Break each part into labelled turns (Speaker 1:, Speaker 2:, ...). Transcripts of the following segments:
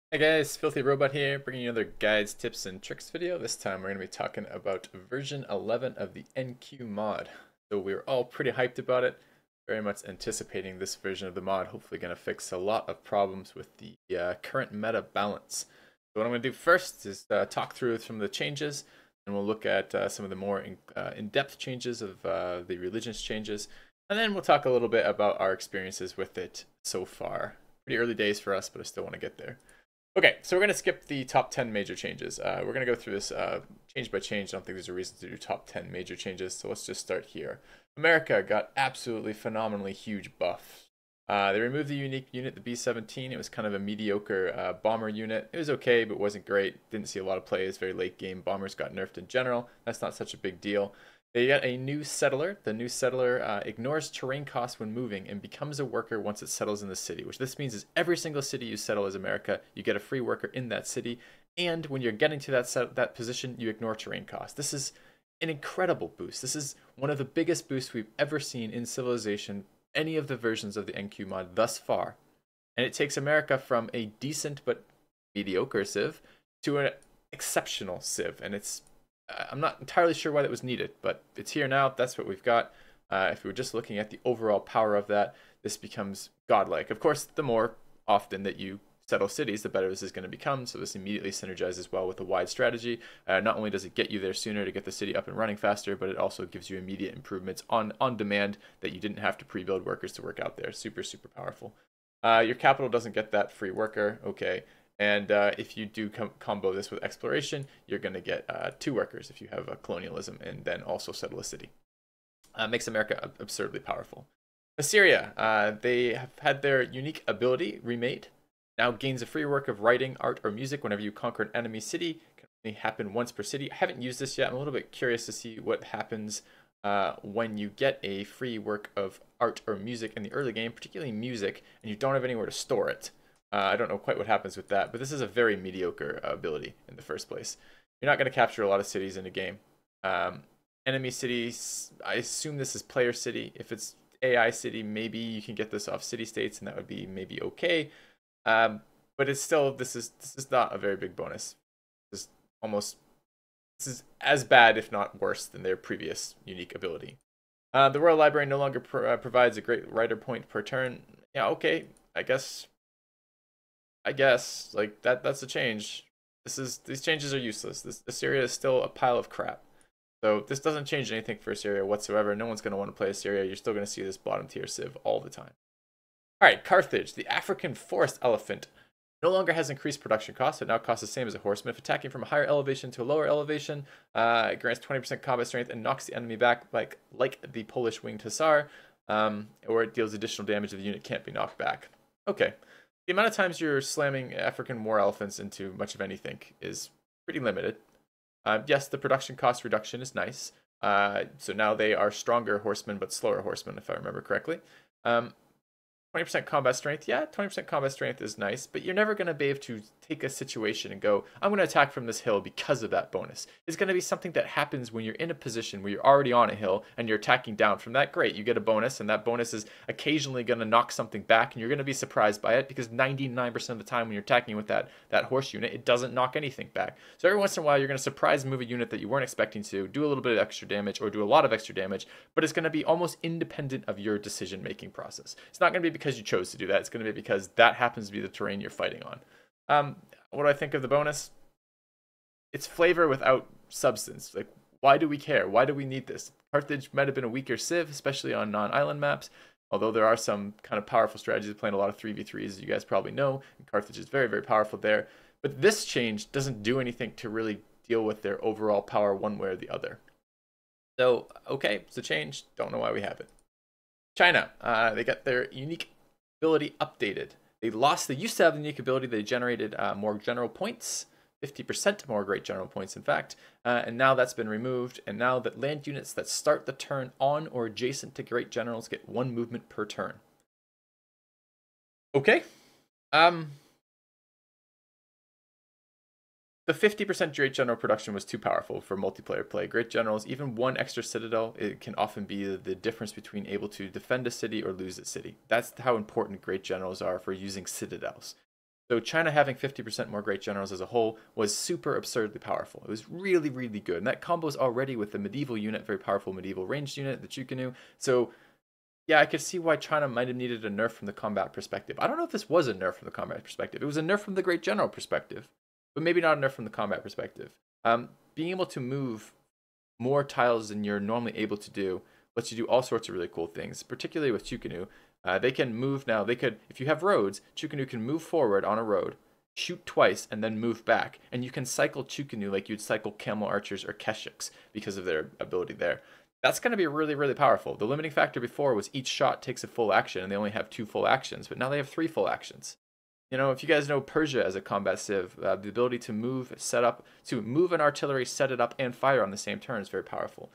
Speaker 1: Hey guys, Filthy Robot here, bringing you another guides, tips, and tricks video. This time we're going to be talking about version 11 of the NQ mod. So we're all pretty hyped about it, very much anticipating this version of the mod. Hopefully going to fix a lot of problems with the current meta balance. So what I'm going to do first is talk through some of the changes, and we'll look at some of the more in-depth changes of the religions changes, and then we'll talk a little bit about our experiences with it so far. Pretty early days for us, but I still want to get there. Okay, so we're going to skip the top 10 major changes. We're going to go through this change by change. I don't think there's a reason to do top 10 major changes, so let's just start here. America got absolutely phenomenally huge buffs. They removed the unique unit, the B-17. It was kind of a mediocre bomber unit. It was okay, but wasn't great. Didn't see a lot of play. It was very late game. Bombers got nerfed in general. That's not such a big deal. They got a new settler. The new settler ignores terrain costs when moving and becomes a worker once it settles in the city, which this means is every single city you settle as America, you get a free worker in that city. And when you're getting to that position, you ignore terrain costs. This is an incredible boost. This is one of the biggest boosts we've ever seen in Civilization, any of the versions of the NQ mod thus far. And it takes America from a decent but mediocre civ to an exceptional civ. And I'm not entirely sure why that was needed, but it's here now. That's what we've got. If we were just looking at the overall power of that, this becomes godlike. Of course, the more often that you settle cities, the better this is going to become. So this immediately synergizes well with the wide strategy. Not only does it get you there sooner to get the city up and running faster, but it also gives you immediate improvements on demand that you didn't have to pre-build workers to work out there. Super, super powerful. Your capital doesn't get that free worker. Okay. And if you do combo this with exploration, you're going to get 2 workers if you have colonialism and then also settle a city. Makes America absurdly powerful. Assyria, they have had their unique ability remade. Now gains a free work of writing, art, or music whenever you conquer an enemy city. Can only happen once per city. I haven't used this yet. I'm a little bit curious to see what happens when you get a free work of art or music in the early game, particularly music, and you don't have anywhere to store it. I don't know quite what happens with that, but this is a very mediocre ability in the first place. You're not going to capture a lot of cities in a game. Enemy cities, I assume this is player city. If it's AI city, maybe you can get this off city states, and that would be maybe okay. But it's still this is not a very big bonus. This is this is as bad, if not worse, than their previous unique ability. The Royal Library no longer provides a great writer point per turn. Yeah, okay, I guess like that's a change. These changes are useless. This Assyria is still a pile of crap. So this doesn't change anything for Assyria whatsoever. No one's going to want to play Assyria. You're still going to see this bottom tier civ all the time. All right, Carthage, the African forest elephant, no longer has increased production costs. It now costs the same as a horseman. If attacking from a higher elevation to a lower elevation, it grants 20% combat strength and knocks the enemy back like the Polish winged hussar, or it deals additional damage if the unit can't be knocked back. Okay. The amount of times you're slamming African war elephants into much of anything is pretty limited. Yes, the production cost reduction is nice. So now they are stronger horsemen but slower horsemen, if I remember correctly. 20% combat strength, yeah, 20% combat strength is nice, but you're never going to be able to take a situation and go, I'm going to attack from this hill because of that bonus. It's going to be something that happens when you're in a position where you're already on a hill and you're attacking down from that. Great, you get a bonus, and that bonus is occasionally going to knock something back, and you're going to be surprised by it because 99% of the time when you're attacking with that horse unit, it doesn't knock anything back. So every once in a while, you're going to surprise move a unit that you weren't expecting to, do a little bit of extra damage or do a lot of extra damage, but it's going to be almost independent of your decision-making process. It's not going to be because you chose to do that. It's going to be because that happens to be the terrain you're fighting on. What do I think of the bonus? It's flavor without substance. Like, why do we care? Why do we need this? Carthage might have been a weaker civ, especially on non-island maps, although there are some kind of powerful strategies playing a lot of 3v3s, as you guys probably know, and Carthage is very, very powerful there. But this change doesn't do anything to really deal with their overall power one way or the other. So, okay, it's a change. Don't know why we have it. China, they got their unique ability updated. They used to have the unique ability. They generated more general points, 50% more great general points, in fact. And now that's been removed. And now that land units that start the turn on or adjacent to great generals get 1 movement per turn. Okay. The 50% Great General production was too powerful for multiplayer play. Great Generals, even 1 extra citadel, it can often be the difference between able to defend a city or lose a city. That's how important Great Generals are for using citadels. So China having 50% more great generals as a whole was super absurdly powerful. It was really, really good. And that combos already with the medieval unit, very powerful medieval ranged unit, the Chukanu. So yeah, I could see why China might have needed a nerf from the combat perspective. I don't know if this was a nerf from the combat perspective. It was a nerf from the great general perspective, but maybe not a nerf from the combat perspective. Being able to move more tiles than you're normally able to do lets you do all sorts of really cool things, particularly with Chukanu. They can move now. They could, if you have roads, Chukanu can move forward on a road, shoot twice, and then move back. And you can cycle Chukanu like you'd cycle Camel Archers or Keshiks because of their ability there. That's going to be really, really powerful. The limiting factor before was each shot takes a full action, and they only have 2 full actions, but now they have 3 full actions. You know, if you guys know Persia as a combat civ, the ability to move, to move an artillery, set it up, and fire on the same turn is very powerful.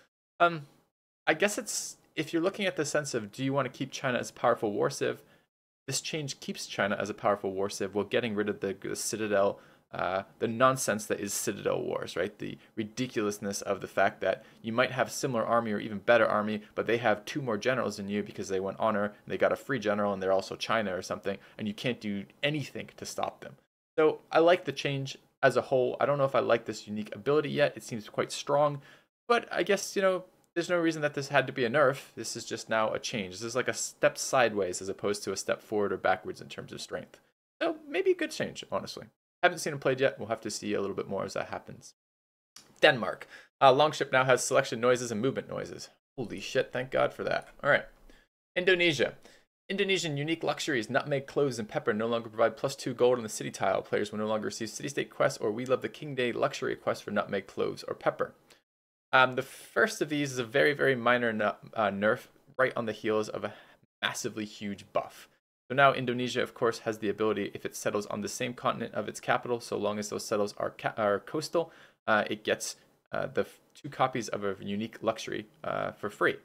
Speaker 1: I guess it's, if you're looking at the sense of, do you want to keep China as a powerful war civ? This change keeps China as a powerful war civ while getting rid of the Citadel, the nonsense that is Citadel wars, right? The ridiculousness of the fact that you might have similar army or even better army, but they have 2 more generals than you because they won honor and they got a free general and they're also China or something, and you can't do anything to stop them. So I like the change as a whole. I don't know if I like this unique ability yet. It seems quite strong, but I guess, you know, there's no reason that this had to be a nerf. This is just now a change. This is like a step sideways as opposed to a step forward or backwards in terms of strength. So maybe a good change, honestly. Haven't seen him played yet. We'll have to see a little bit more as that happens. Denmark. Longship now has selection noises and movement noises. Holy shit, thank God for that. All right. Indonesia. Indonesian unique luxuries, nutmeg, cloves, and pepper no longer provide +2 gold on the city tile. Players will no longer receive city-state quests or We Love the King Day luxury quests for nutmeg, cloves, or pepper. The first of these is a very, very minor nerf right on the heels of a massively huge buff. So now Indonesia, of course, has the ability, if it settles on the same continent of its capital, so long as those settles are coastal, it gets the 2 copies of a unique luxury for free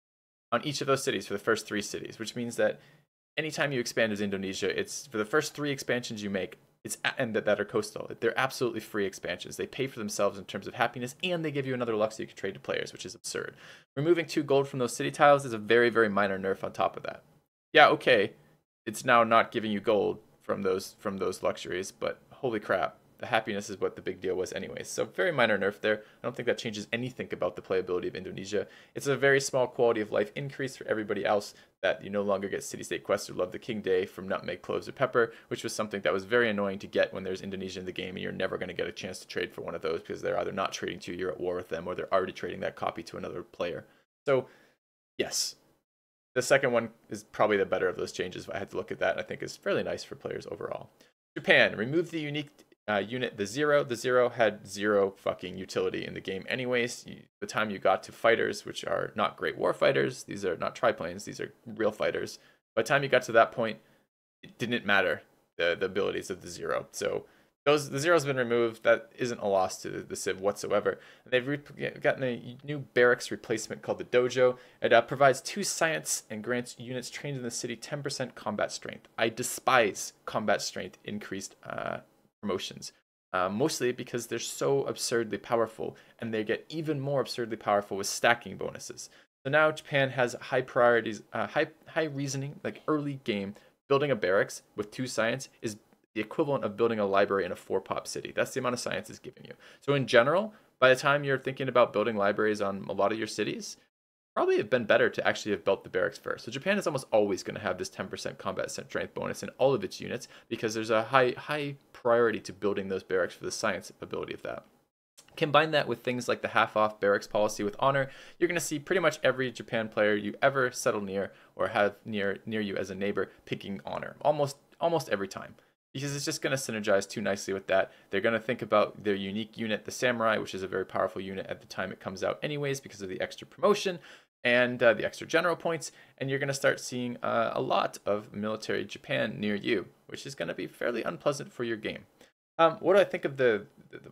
Speaker 1: on each of those cities for the first 3 cities, which means that anytime you expand as Indonesia, it's for the first 3 expansions you make, and that are coastal. They're absolutely free expansions. They pay for themselves in terms of happiness, and they give you another Lux you can trade to players, which is absurd. Removing 2 gold from those city tiles is a very, very minor nerf on top of that. Yeah, okay, it's now not giving you gold from those luxuries, but holy crap, the happiness is what the big deal was anyways. So very minor nerf there. I don't think that changes anything about the playability of Indonesia. It's a very small quality of life increase for everybody else, that you no longer get city-state quests or Love the King Day from nutmeg, cloves, or pepper, which was something that was very annoying to get when there's Indonesia in the game, and you're never going to get a chance to trade for one of those because they're either not trading to you, you're at war with them, or they're already trading that copy to another player. So yes, the second one is probably the better of those changes. If I had to look at that, I think is fairly nice for players overall. Japan, remove the unique unit, the Zero. The Zero had 0 fucking utility in the game anyways. The time you got to fighters, which are not great war fighters, these are not triplanes, these are real fighters. By the time you got to that point, it didn't matter, the abilities of the Zero. So the Zero's been removed. That isn't a loss to the Civ whatsoever. And they've gotten a new barracks replacement called the Dojo. It provides 2 science and grants units trained in the city 10% combat strength. I despise combat strength increased promotions, mostly because they're so absurdly powerful, and they get even more absurdly powerful with stacking bonuses. So now Japan has high priorities, high reasoning, like early game. Building a barracks with 2 science is the equivalent of building a library in a 4-pop city. That's the amount of science it's giving you. So in general, by the time you're thinking about building libraries on a lot of your cities, probably have been better to actually have built the barracks first. So Japan is almost always going to have this 10% combat strength bonus in all of its units because there's a high priority to building those barracks for the science ability of that. Combine that with things like the half-off barracks policy with honor, you're going to see pretty much every Japan player you ever settle near or have near you as a neighbor picking honor, almost every time. Because it's just going to synergize too nicely with that. They're going to think about their unique unit, the Samurai, which is a very powerful unit at the time it comes out anyways because of the extra promotion and the extra general points, and you're going to start seeing a lot of military Japan near you, which is going to be fairly unpleasant for your game. What do I think of the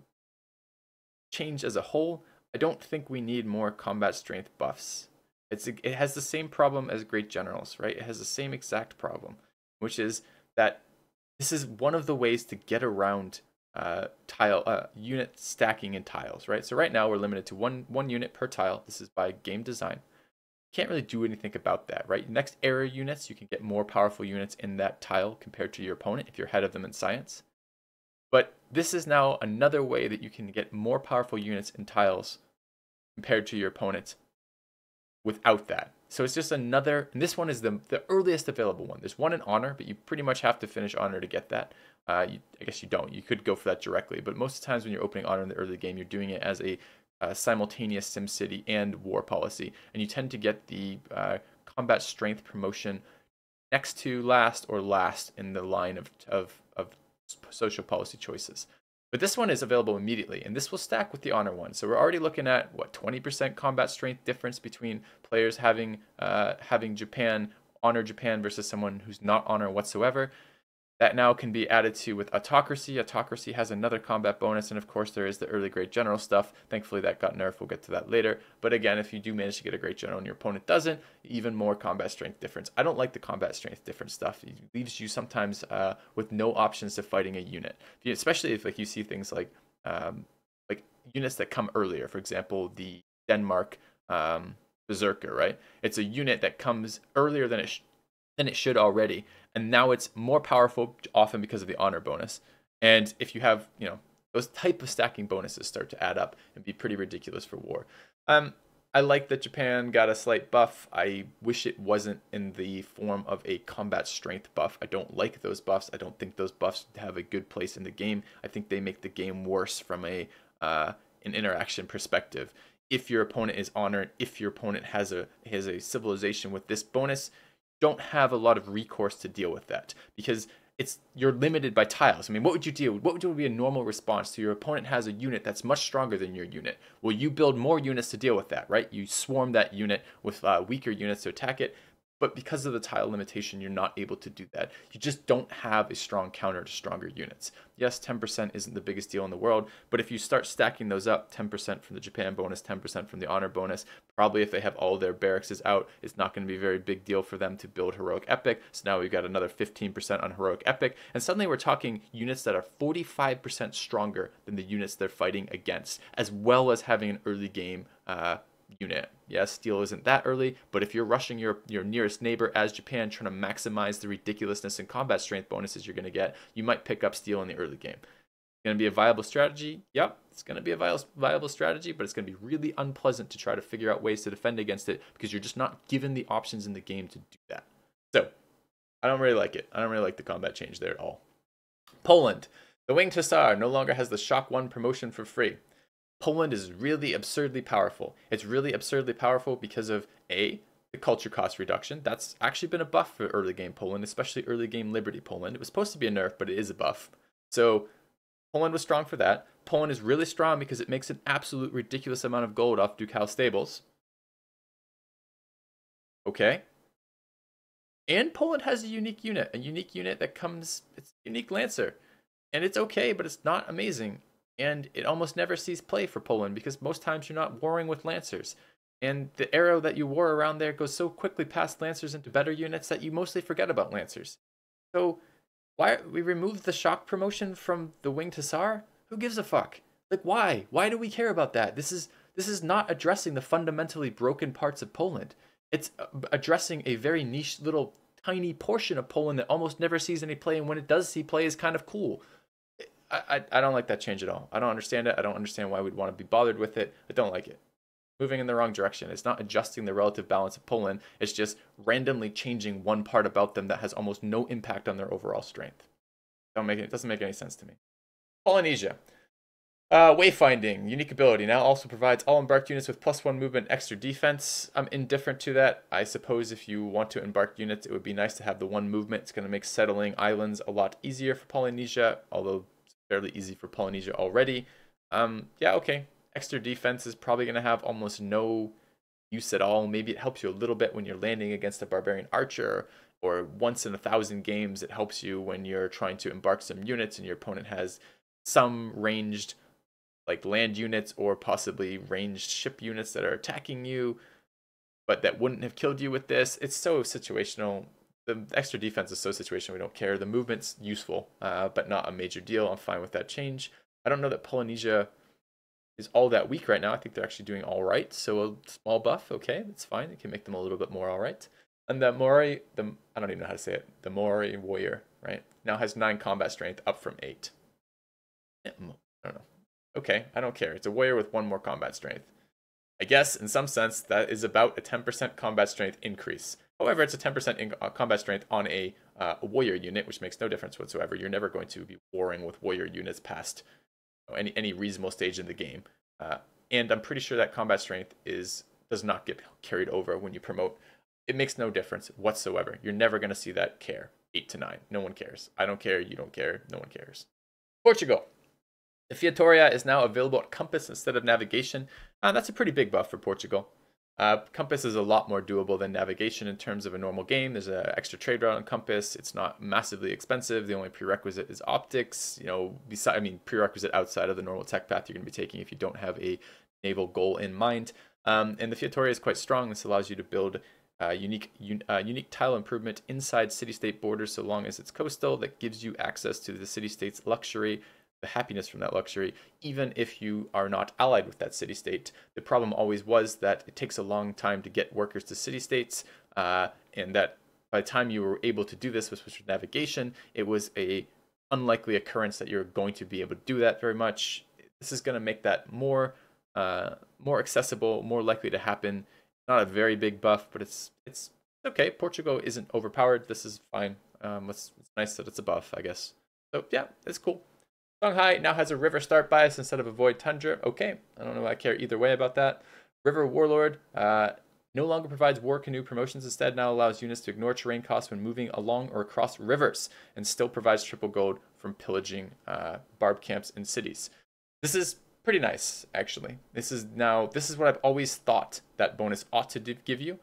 Speaker 1: change as a whole? I don't think we need more combat strength buffs. It has the same problem as Great Generals, right? It has the same exact problem, which is that this is one of the ways to get around unit stacking in tiles, right? So right now we're limited to one unit per tile. This is by game design. can't really do anything about that, right? Next era units, you can get more powerful units in that tile compared to your opponent if you're ahead of them in science. But this is now another way that you can get more powerful units in tiles compared to your opponent without that. So it's just another, and this one is the earliest available one. There's one in Honor, but you pretty much have to finish Honor to get that. I guess you don't. You could go for that directly, but most of the times when you're opening Honor in the early game, you're doing it as a simultaneous SimCity and War policy, and you tend to get the combat strength promotion next to last or last in the line of social policy choices. But this one is available immediately, and this will stack with the Honor one. So we're already looking at, what, 20% combat strength difference between players having Japan, Honor Japan versus someone who's not Honor whatsoever. That now can be added to with Autocracy. Autocracy has another combat bonus, and of course there is the early Great General stuff. Thankfully that got nerfed, we'll get to that later. But again, if you do manage to get a Great General and your opponent doesn't, even more combat strength difference. I don't like the combat strength difference stuff. It leaves you sometimes with no options to fighting a unit. Especially if like you see things like units that come earlier. For example, the Denmark Berserker, right? It's a unit that comes earlier than it should already, and now it's more powerful, often because of the Honor bonus. And if you have, those type of stacking bonuses start to add up and be pretty ridiculous for War. I like that Japan got a slight buff. I wish it wasn't in the form of a combat strength buff. I don't like those buffs. I don't think those buffs have a good place in the game. I think they make the game worse from an interaction perspective. If your opponent is Honored, if your opponent has a civilization with this bonus, don't have a lot of recourse to deal with that, because you're limited by tiles. I mean, what would be a normal response to your opponent has a unit that's much stronger than your unit? Well, you build more units to deal with that, right? You swarm that unit with weaker units to attack it. But because of the tile limitation, you're not able to do that. You just don't have a strong counter to stronger units. Yes, 10% isn't the biggest deal in the world, but if you start stacking those up, 10% from the Japan bonus, 10% from the Honor bonus, probably if they have all their barracks out, it's not going to be a very big deal for them to build Heroic Epic. So now we've got another 15% on Heroic Epic, and suddenly we're talking units that are 45% stronger than the units they're fighting against, as well as having an early game unit. Yes, steel isn't that early, but if you're rushing your nearest neighbor as Japan, trying to maximize the ridiculousness and combat strength bonuses you're going to get, you might pick up steel in the early game. Going to be a viable strategy? Yep, it's going to be a viable strategy, but it's going to be really unpleasant to try to figure out ways to defend against it, because you're just not given the options in the game to do that. So, I don't really like it. I don't really like the combat change there at all. Poland. The Winged Hussar no longer has the Shock 1 promotion for free. Poland is really absurdly powerful. It's really absurdly powerful because of the culture cost reduction. That's actually been a buff for early game Poland, especially early game Liberty Poland. It was supposed to be a nerf, but it is a buff. So Poland was strong for that. Poland is really strong because it makes an absolute ridiculous amount of gold off Ducal Stables. Okay. And Poland has a unique unit that comes, it's a unique Lancer. And it's okay, but it's not amazing. And it almost never sees play for Poland, because most times you're not warring with Lancers. And the arrow that you wore around there goes so quickly past Lancers into better units that you mostly forget about Lancers. So why we removed the shock promotion from the Winged Hussar? Who gives a fuck? Like, why? Why do we care about that? This is not addressing the fundamentally broken parts of Poland. It's addressing a very niche little tiny portion of Poland that almost never sees any play, and when it does see play is kind of cool. I don't like that change at all. I don't understand it. I don't understand why we'd want to be bothered with it. I don't like it. Moving in the wrong direction. It's not adjusting the relative balance of Poland. It's just randomly changing one part about them that has almost no impact on their overall strength. It doesn't make any sense to me. Polynesia. Wayfinding, unique ability, now also provides all embarked units with +1 movement, extra defense. I'm indifferent to that. I suppose if you want to embark units, it would be nice to have the 1 movement. It's going to make settling islands a lot easier for Polynesia, although fairly easy for Polynesia already. Yeah, okay. Extra defense is probably going to have almost no use at all. Maybe it helps you a little bit when you're landing against a barbarian archer, or once in 1,000 games it helps you when you're trying to embark some units and your opponent has some ranged like land units or possibly ranged ship units that are attacking you, but that wouldn't have killed you with this. It's so situational. The extra defense is so situational, we don't care. The movement's useful, but not a major deal. I'm fine with that change. I don't know that Polynesia is all that weak right now. I think they're actually doing all right. So a small buff, okay, that's fine. It can make them a little bit more all right. And the Mori, I don't even know how to say it. The Mori warrior, right, now has 9 combat strength, up from 8. I don't know. Okay, I don't care. It's a warrior with 1 more combat strength. I guess in some sense that is about a 10% combat strength increase. However, it's a 10% combat strength on a warrior unit, which makes no difference whatsoever. You're never going to be warring with warrior units past any reasonable stage in the game. And I'm pretty sure that combat strength does not get carried over when you promote. It makes no difference whatsoever. You're never going to see that care. 8 to 9. No one cares. I don't care. You don't care. No one cares. Portugal. The Feitoria is now available at Compass instead of Navigation. That's a pretty big buff for Portugal. Compass is a lot more doable than Navigation in terms of a normal game. There's an extra trade route on Compass. It's not massively expensive. The only prerequisite is optics. Prerequisite outside of the normal tech path you're going to be taking if you don't have a naval goal in mind. And the Feitoria is quite strong. This allows you to build unique tile improvement inside city-state borders so long as it's coastal. That gives you access to the city-state's luxury, the happiness from that luxury, even if you are not allied with that city-state. The problem always was that it takes a long time to get workers to city-states, and that by the time you were able to do this with navigation, it was a unlikely occurrence that you're going to be able to do that very much. This is going to make that more accessible, more likely to happen. Not a very big buff, but it's okay. Portugal isn't overpowered. This is fine. It's nice that it's a buff, I guess. So yeah, it's cool. Songhai now has a river start bias instead of a void tundra. Okay, I don't know if I care either way about that. River Warlord no longer provides war canoe promotions. Instead, now allows units to ignore terrain costs when moving along or across rivers, and still provides triple gold from pillaging barb camps in cities. This is pretty nice, actually. This is what I've always thought that bonus ought to give you.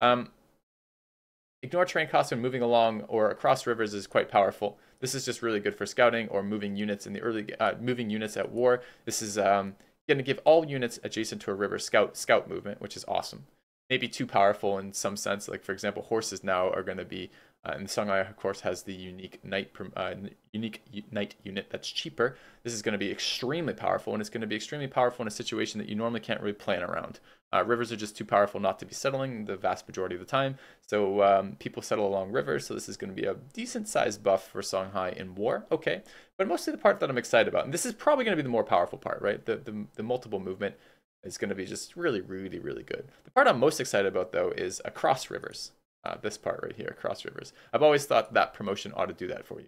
Speaker 1: Ignore terrain costs when moving along or across rivers is quite powerful. This is just really good for scouting or moving units in the moving units at war. This is going to give all units adjacent to a river scout movement, which is awesome. Maybe too powerful in some sense. Like for example, horses now are going to be, and the Songhai of course has the unique knight unit that's cheaper. This is going to be extremely powerful, and it's going to be extremely powerful in a situation that you normally can't really plan around. Rivers are just too powerful not to be settling the vast majority of the time, so people settle along rivers. So this is going to be a decent sized buff for Songhai in war. Okay, but mostly the part that I'm excited about, and this is probably going to be the more powerful part, right? The multiple movement is going to be just really, really, really good. The part I'm most excited about though is across rivers. This part right here, across rivers. I've always thought that promotion ought to do that for you.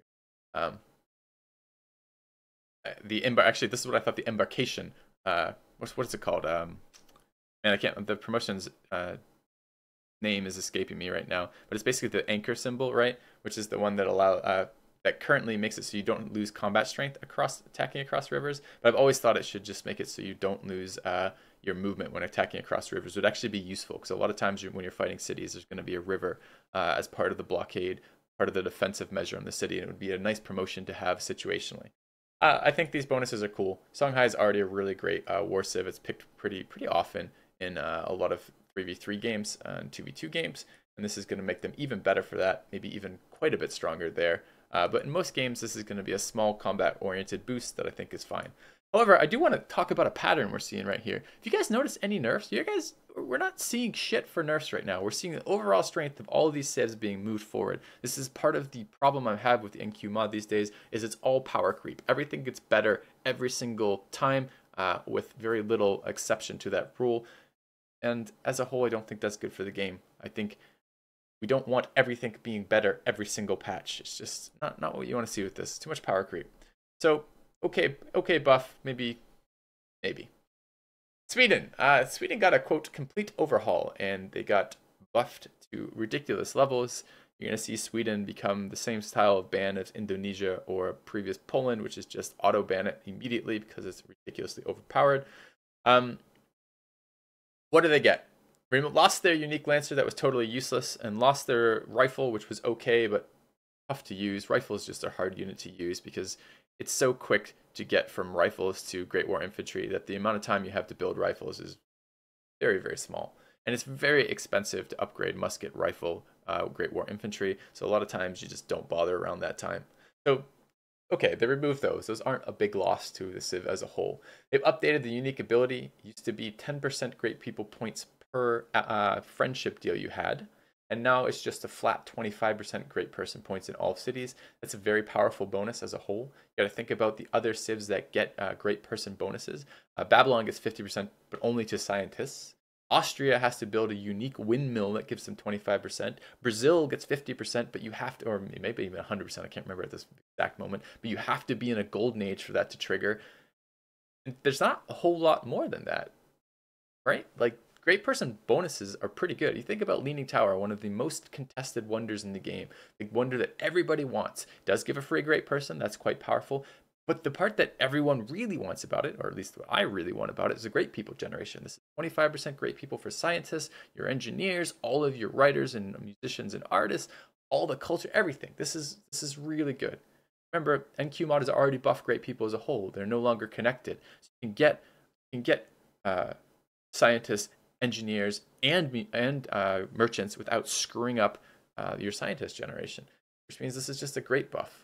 Speaker 1: Actually, this is what I thought the embarkation. What's it called? Man, I can't. The promotion's name is escaping me right now. But it's basically the anchor symbol, right? Which is the one that that currently makes it so you don't lose combat strength attacking across rivers. But I've always thought it should just make it so you don't lose your movement when attacking across rivers. It would actually be useful because a lot of times when you're fighting cities, there's going to be a river as part of the blockade, part of the defensive measure on the city, and it would be a nice promotion to have situationally. I think these bonuses are cool. Songhai is already a really great war civ. It's picked pretty often in a lot of 3v3 games and 2v2 games, and this is going to make them even better for that, maybe even quite a bit stronger there. But in most games, this is going to be a small combat-oriented boost that I think is fine. However, I do want to talk about a pattern we're seeing right here. If you guys notice any nerfs, we're not seeing shit for nerfs right now. We're seeing the overall strength of all of these civs being moved forward. This is part of the problem I have with the NQ mod these days, is it's all power creep. Everything gets better every single time, with very little exception to that rule. And as a whole, I don't think that's good for the game. I think we don't want everything being better every single patch. It's just not what you want to see with this. Too much power creep. So, okay buff, maybe. Sweden. Sweden got a, quote, complete overhaul, and they got buffed to ridiculous levels. You're going to see Sweden become the same style of ban as Indonesia or previous Poland, which is just auto-ban it immediately because it's ridiculously overpowered. What do they get? They lost their unique Lancer that was totally useless, and lost their rifle, which was okay, but tough to use. Rifle is just a hard unit to use because it's so quick to get from rifles to Great War Infantry that the amount of time you have to build rifles is very, very small. And it's very expensive to upgrade musket, rifle, Great War Infantry, so a lot of times you just don't bother around that time. So Okay, they removed those. Those aren't a big loss to the Civ as a whole. They've updated the unique ability. It used to be 10% great people points per friendship deal you had. And now it's just a flat 25% great person points in all cities. That's a very powerful bonus as a whole. You got to think about the other civs that get great person bonuses. Babylon gets 50%, but only to scientists. Austria has to build a unique windmill that gives them 25%. Brazil gets 50%, but you have to, or maybe even 100%, I can't remember at this exact moment, but you have to be in a golden age for that to trigger. And there's not a whole lot more than that, right? Like, great person bonuses are pretty good. You think about Leaning Tower, one of the most contested wonders in the game, the wonder that everybody wants. It does give a free great person, that's quite powerful. But the part that everyone really wants about it, or at least what I really want about it, is a great people generation. This is 25% great people for scientists, your engineers, all of your writers and musicians and artists, all the culture, everything. This is really good. Remember, NQ mod has already buffed great people as a whole. They're no longer connected. So you can get scientists, engineers, and merchants without screwing up your scientist generation, which means this is just a great buff.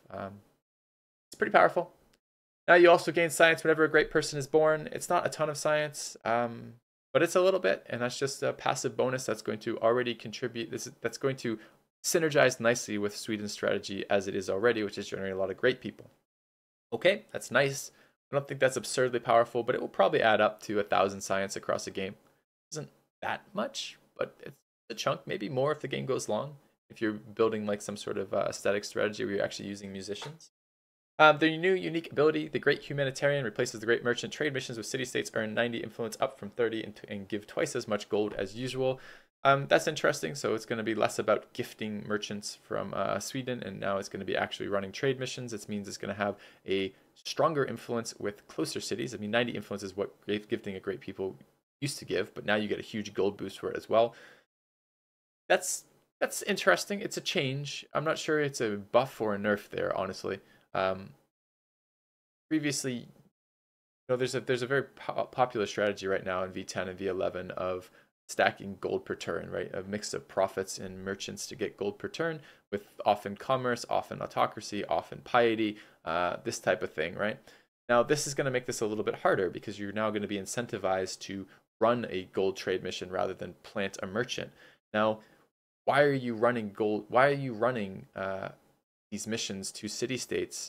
Speaker 1: It's pretty powerful. Now you also gain science whenever a great person is born. It's not a ton of science, but it's a little bit, and that's just a passive bonus that's going to already contribute. That's going to synergize nicely with Sweden's strategy as it is already, which is generating a lot of great people. Okay, that's nice. I don't think that's absurdly powerful, but it will probably add up to 1,000 science across a game. Isn't that much, but it's a chunk. Maybe more if the game goes long. If you're building like some sort of aesthetic strategy where you're actually using musicians. Their new unique ability, the Great Humanitarian, replaces the Great Merchant. Trade missions with city-states earn 90 influence up from 30 and give twice as much gold as usual. That's interesting. So it's going to be less about gifting merchants from Sweden, and now it's going to be actually running trade missions. This means it's going to have a stronger influence with closer cities. I mean, 90 influence is what gifting a great people used to give, but now you get a huge gold boost for it as well. That's interesting. It's a change. I'm not sure it's a buff or a nerf there, honestly. Previously, you know, there's a very popular strategy right now in V10 and V11 of stacking gold per turn, right? A mix of profits and merchants to get gold per turn, with often commerce, often autocracy, often piety, this type of thing, right? Now, this is going to make this a little bit harder because you're now going to be incentivized to run a gold trade mission rather than plant a merchant. Now, why are you running gold? Why are you running these missions to city-states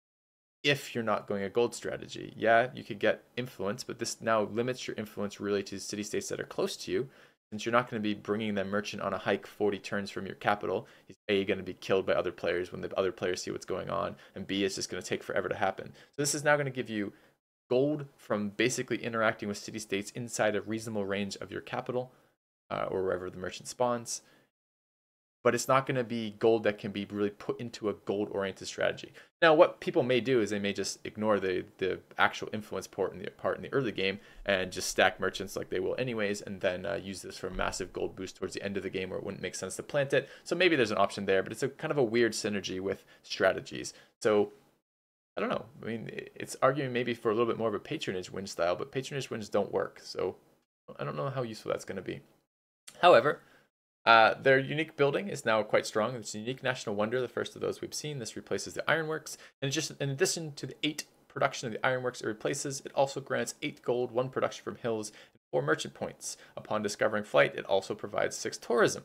Speaker 1: if you're not going a gold strategy? Yeah, you could get influence, but this now limits your influence really to city-states that are close to you, since you're not going to be bringing that merchant on a hike 40 turns from your capital. He's A, going to be killed by other players when the other players see what's going on, and B, it's just going to take forever to happen. So this is now going to give you gold from basically interacting with city-states inside a reasonable range of your capital, or wherever the merchant spawns. But it's not going to be gold that can be really put into a gold-oriented strategy. Now, what people may do is they may just ignore the actual influence part in the early game and just stack merchants like they will anyways, and then use this for a massive gold boost towards the end of the game where it wouldn't make sense to plant it. So maybe there's an option there, but it's a kind of a weird synergy with strategies. So I don't know. I mean, it's arguing maybe for a little bit more of a patronage win style, but patronage wins don't work. So I don't know how useful that's going to be. However, their unique building is now quite strong. It's a unique national wonder, the first of those we've seen. This replaces the ironworks. And just in addition to the 8 production of the ironworks it replaces, it also grants 8 gold, 1 production from hills, and 4 merchant points. Upon discovering flight, it also provides 6 tourism.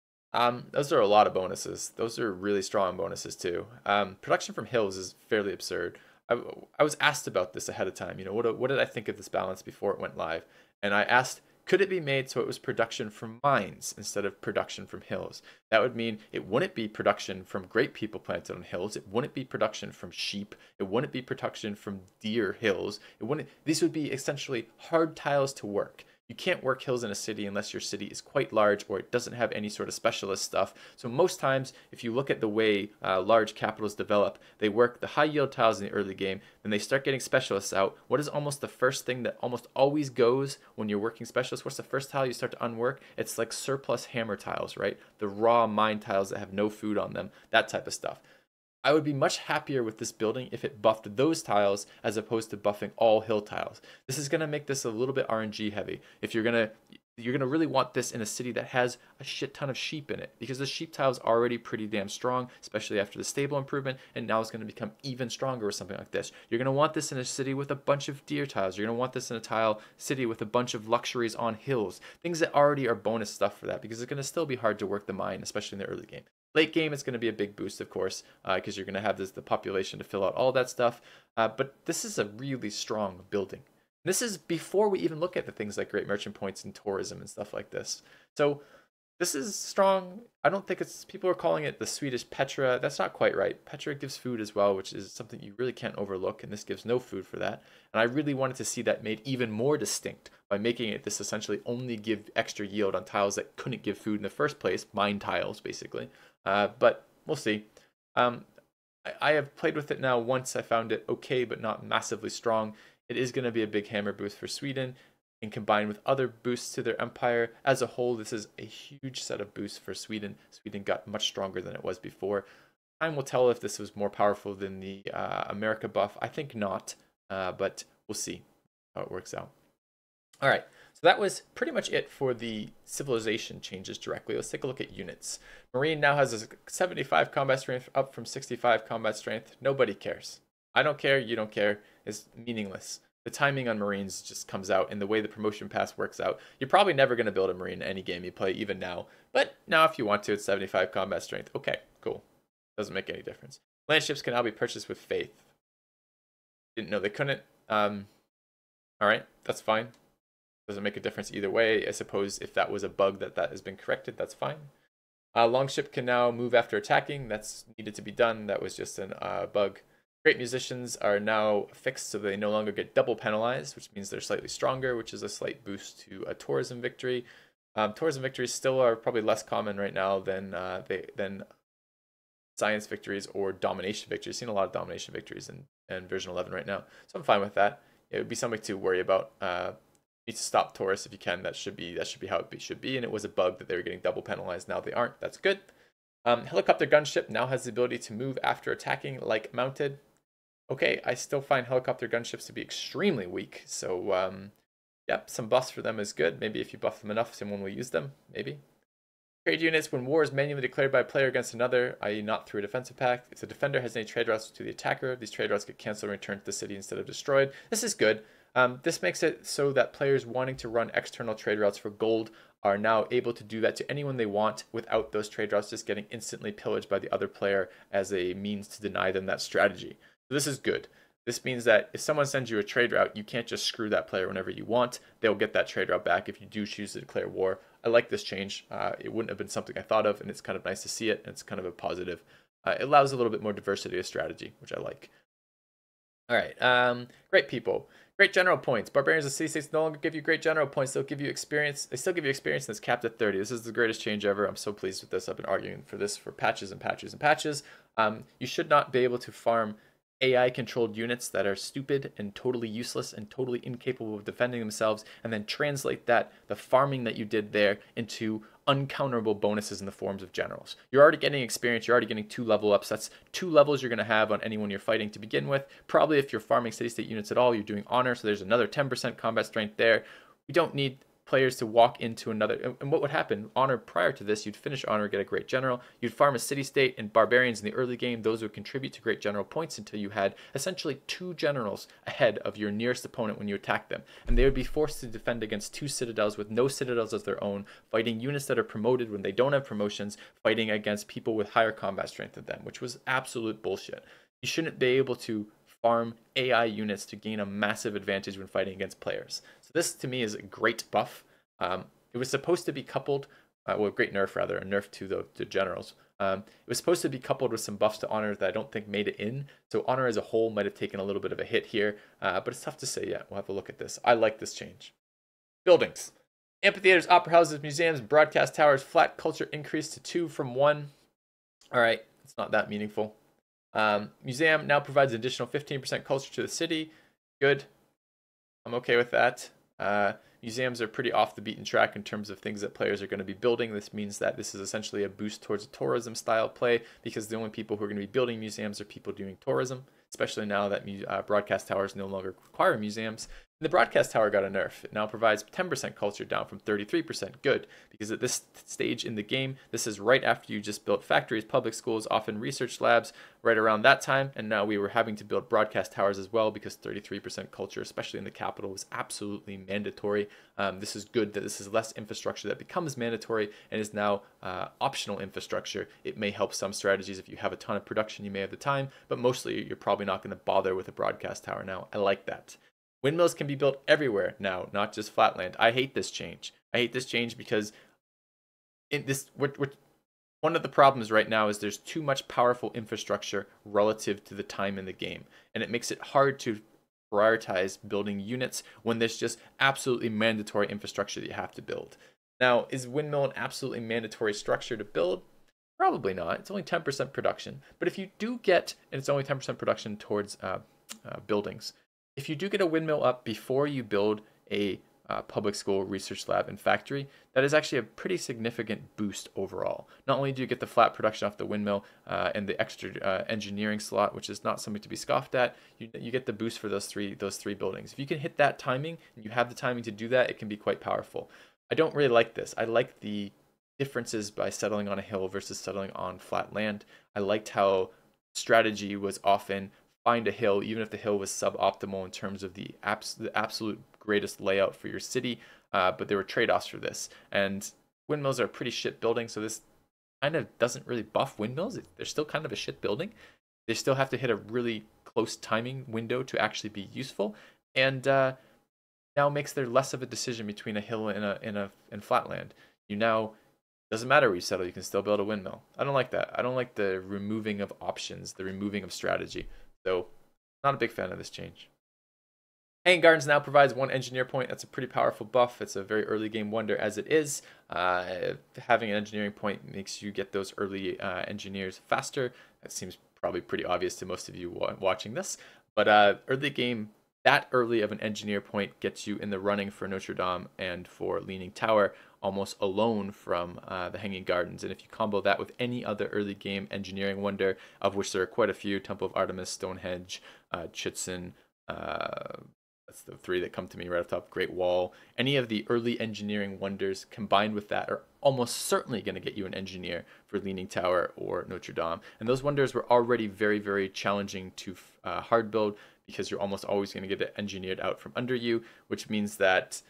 Speaker 1: Those are a lot of bonuses. Those are really strong bonuses too. Production from hills is fairly absurd. I was asked about this ahead of time. You know, what did I think of this balance before it went live? And I asked, could it be made so it was production from mines instead of production from hills? That would mean it wouldn't be production from great people planted on hills. It wouldn't be production from sheep. It wouldn't be production from deer hills. It wouldn't. These would be essentially hard tiles to work. You can't work hills in a city unless your city is quite large or it doesn't have any sort of specialist stuff. So most times, if you look at the way large capitals develop, they work the high yield tiles in the early game, then they start getting specialists out. What is almost the first thing that almost always goes when you're working specialists? What's the first tile you start to unwork? It's like surplus hammer tiles, right? The raw mine tiles that have no food on them, that type of stuff. I would be much happier with this building if it buffed those tiles as opposed to buffing all hill tiles. This is going to make this a little bit RNG heavy. If you're going to, You're going to really want this in a city that has a shit ton of sheep in it, because the sheep tile is already pretty damn strong, especially after the stable improvement, and now it's going to become even stronger with something like this. You're going to want this in a city with a bunch of deer tiles. You're going to want this in a city with a bunch of luxuries on hills, things that already are bonus stuff for that, because it's going to still be hard to work the mine, especially in the early game. Late game, it's going to be a big boost, of course, because you're going to have the population to fill out all that stuff. But this is a really strong building. This is before we even look at the things like great merchant points and tourism and stuff like this. So this is strong. I don't think it's, people are calling it the Swedish Petra. That's not quite right. Petra gives food as well, which is something you really can't overlook, and this gives no food for that. And I really wanted to see that made even more distinct by making it this essentially only give extra yield on tiles that couldn't give food in the first place, mine tiles basically. But we'll see. I have played with it now once. I found it okay, but not massively strong. It is going to be a big hammer boost for Sweden, and combined with other boosts to their empire as a whole, this is a huge set of boosts for Sweden. Sweden got much stronger than it was before. Time will tell if this was more powerful than the America buff. I think not, but we'll see how it works out. All right, so that was pretty much it for the civilization changes directly. Let's take a look at units. Marine now has a 75 combat strength, up from 65 combat strength. Nobody cares. I don't care, you don't care. It's meaningless. The timing on Marines just comes out, and the way the promotion pass works out. You're probably never going to build a Marine in any game you play, even now. But now if you want to, it's 75 combat strength. Okay, cool. Doesn't make any difference. Land ships can now be purchased with faith. Didn't know they couldn't. Alright, that's fine. Doesn't make a difference either way. I suppose if that was a bug that has been corrected, that's fine. Longship can now move after attacking. That's needed to be done. That was just a bug. Great musicians are now fixed, so they no longer get double penalized, which means they're slightly stronger, which is a slight boost to a tourism victory. Tourism victories still are probably less common right now than science victories or domination victories. Seen a lot of domination victories in version 11 right now, so I'm fine with that. It would be something to worry about. Need to stop Taurus if you can. That should be how it should be. And it was a bug that they were getting double penalized. Now they aren't. That's good. Helicopter gunship now has the ability to move after attacking like mounted. Okay, I still find helicopter gunships to be extremely weak. So, yep, some buffs for them is good. Maybe if you buff them enough, someone will use them. Maybe. Trade units, when war is manually declared by a player against another, i.e. not through a defensive pact. If the defender has any trade routes to the attacker, these trade routes get cancelled and returned to the city instead of destroyed. This is good. This makes it so that players wanting to run external trade routes for gold are now able to do that to anyone they want without those trade routes just getting instantly pillaged by the other player as a means to deny them that strategy. So this is good. This means that if someone sends you a trade route, you can't just screw that player whenever you want. They'll get that trade route back if you do choose to declare war. I like this change. It wouldn't have been something I thought of, and it's kind of nice to see it, and it's kind of a positive. It allows a little bit more diversity of strategy, which I like. All right, great people. Great general points. Barbarians of city-states no longer give you great general points. They'll give you experience. They still give you experience, and it's capped at 30. This is the greatest change ever. I'm so pleased with this. I've been arguing for this for patches and patches and patches. You should not be able to farm AI-controlled units that are stupid and totally useless and totally incapable of defending themselves, and then translate the farming that you did there into uncounterable bonuses in the forms of generals. You're already getting experience, you're already getting 2 level ups. That's 2 levels you're going to have on anyone you're fighting to begin with. Probably if you're farming city-state units at all, you're doing honor, so there's another 10% combat strength there. We don't need players to walk into another, and what would happen, honor prior to this, you'd finish honor, get a great general, you'd farm a city-state, and barbarians in the early game, those would contribute to great general points until you had essentially 2 generals ahead of your nearest opponent when you attack them, and they would be forced to defend against 2 citadels with no citadels of their own, fighting units that are promoted when they don't have promotions, fighting against people with higher combat strength than them, which was absolute bullshit. You shouldn't be able to farm AI units to gain a massive advantage when fighting against players. So this to me is a great buff. It was supposed to be coupled, well, great nerf rather, a nerf to the generals. It was supposed to be coupled with some buffs to honor that I don't think made it in. So honor as a whole might have taken a little bit of a hit here, but it's tough to say yet. We'll have a look at this. I like this change. Buildings. Amphitheaters, opera houses, museums, broadcast towers, flat culture increased to 2 from 1. All right, it's not that meaningful. Museum now provides an additional 15% culture to the city. Good. I'm okay with that. Museums are pretty off the beaten track in terms of things that players are going to be building. This means that this is essentially a boost towards a tourism style play, because the only people who are going to be building museums are people doing tourism, especially now that broadcast towers no longer require museums. The broadcast tower got a nerf. It now provides 10% culture, down from 33%. Good, because at this stage in the game, this is right after you just built factories, public schools, often research labs, right around that time. And now we were having to build broadcast towers as well, because 33% culture, especially in the capital, was absolutely mandatory. This is good that this is less infrastructure that becomes mandatory and is now optional infrastructure. It may help some strategies if you have a ton of production, you may have the time, but mostly you're probably not going to bother with a broadcast tower now. I like that. Windmills can be built everywhere now, not just flatland. I hate this change. I hate this change because one of the problems right now is there's too much powerful infrastructure relative to the time in the game, and it makes it hard to prioritize building units when there's just absolutely mandatory infrastructure that you have to build. Now, is windmill an absolutely mandatory structure to build? Probably not. It's only 10% production. But if you do get, and it's only 10% production towards buildings, if you do get a windmill up before you build a public school, research lab, and factory, that is actually a pretty significant boost overall. Not only do you get the flat production off the windmill and the extra engineering slot, which is not something to be scoffed at, you get the boost for those three buildings. If you can hit that timing, and you have the timing to do that, it can be quite powerful. I don't really like this. I like the differences by settling on a hill versus settling on flat land. I liked how strategy was often find a hill, even if the hill was suboptimal in terms of the absolute greatest layout for your city, but there were trade-offs for this. And windmills are a pretty shit building, so this kind of doesn't really buff windmills. They're still kind of a shit building. They still have to hit a really close timing window to actually be useful, and now makes there less of a decision between a hill and flatland. You now, doesn't matter where you settle, you can still build a windmill. I don't like that. I don't like the removing of options, the removing of strategy. So, not a big fan of this change. Hanging Gardens now provides 1 engineer point. That's a pretty powerful buff. It's a very early game wonder as it is. Having an engineering point makes you get those early engineers faster. That seems probably pretty obvious to most of you watching this. But early game, that early of an engineer point gets you in the running for Notre Dame and for Leaning Tower, almost alone from the Hanging Gardens. And if you combo that with any other early game engineering wonder, of which there are quite a few, Temple of Artemis, Stonehenge, Chichen, that's the 3 that come to me right off the top, Great Wall, any of the early engineering wonders combined with that are almost certainly going to get you an engineer for Leaning Tower or Notre Dame. And those wonders were already very, very challenging to hard build, because you're almost always going to get it engineered out from under you, which means that,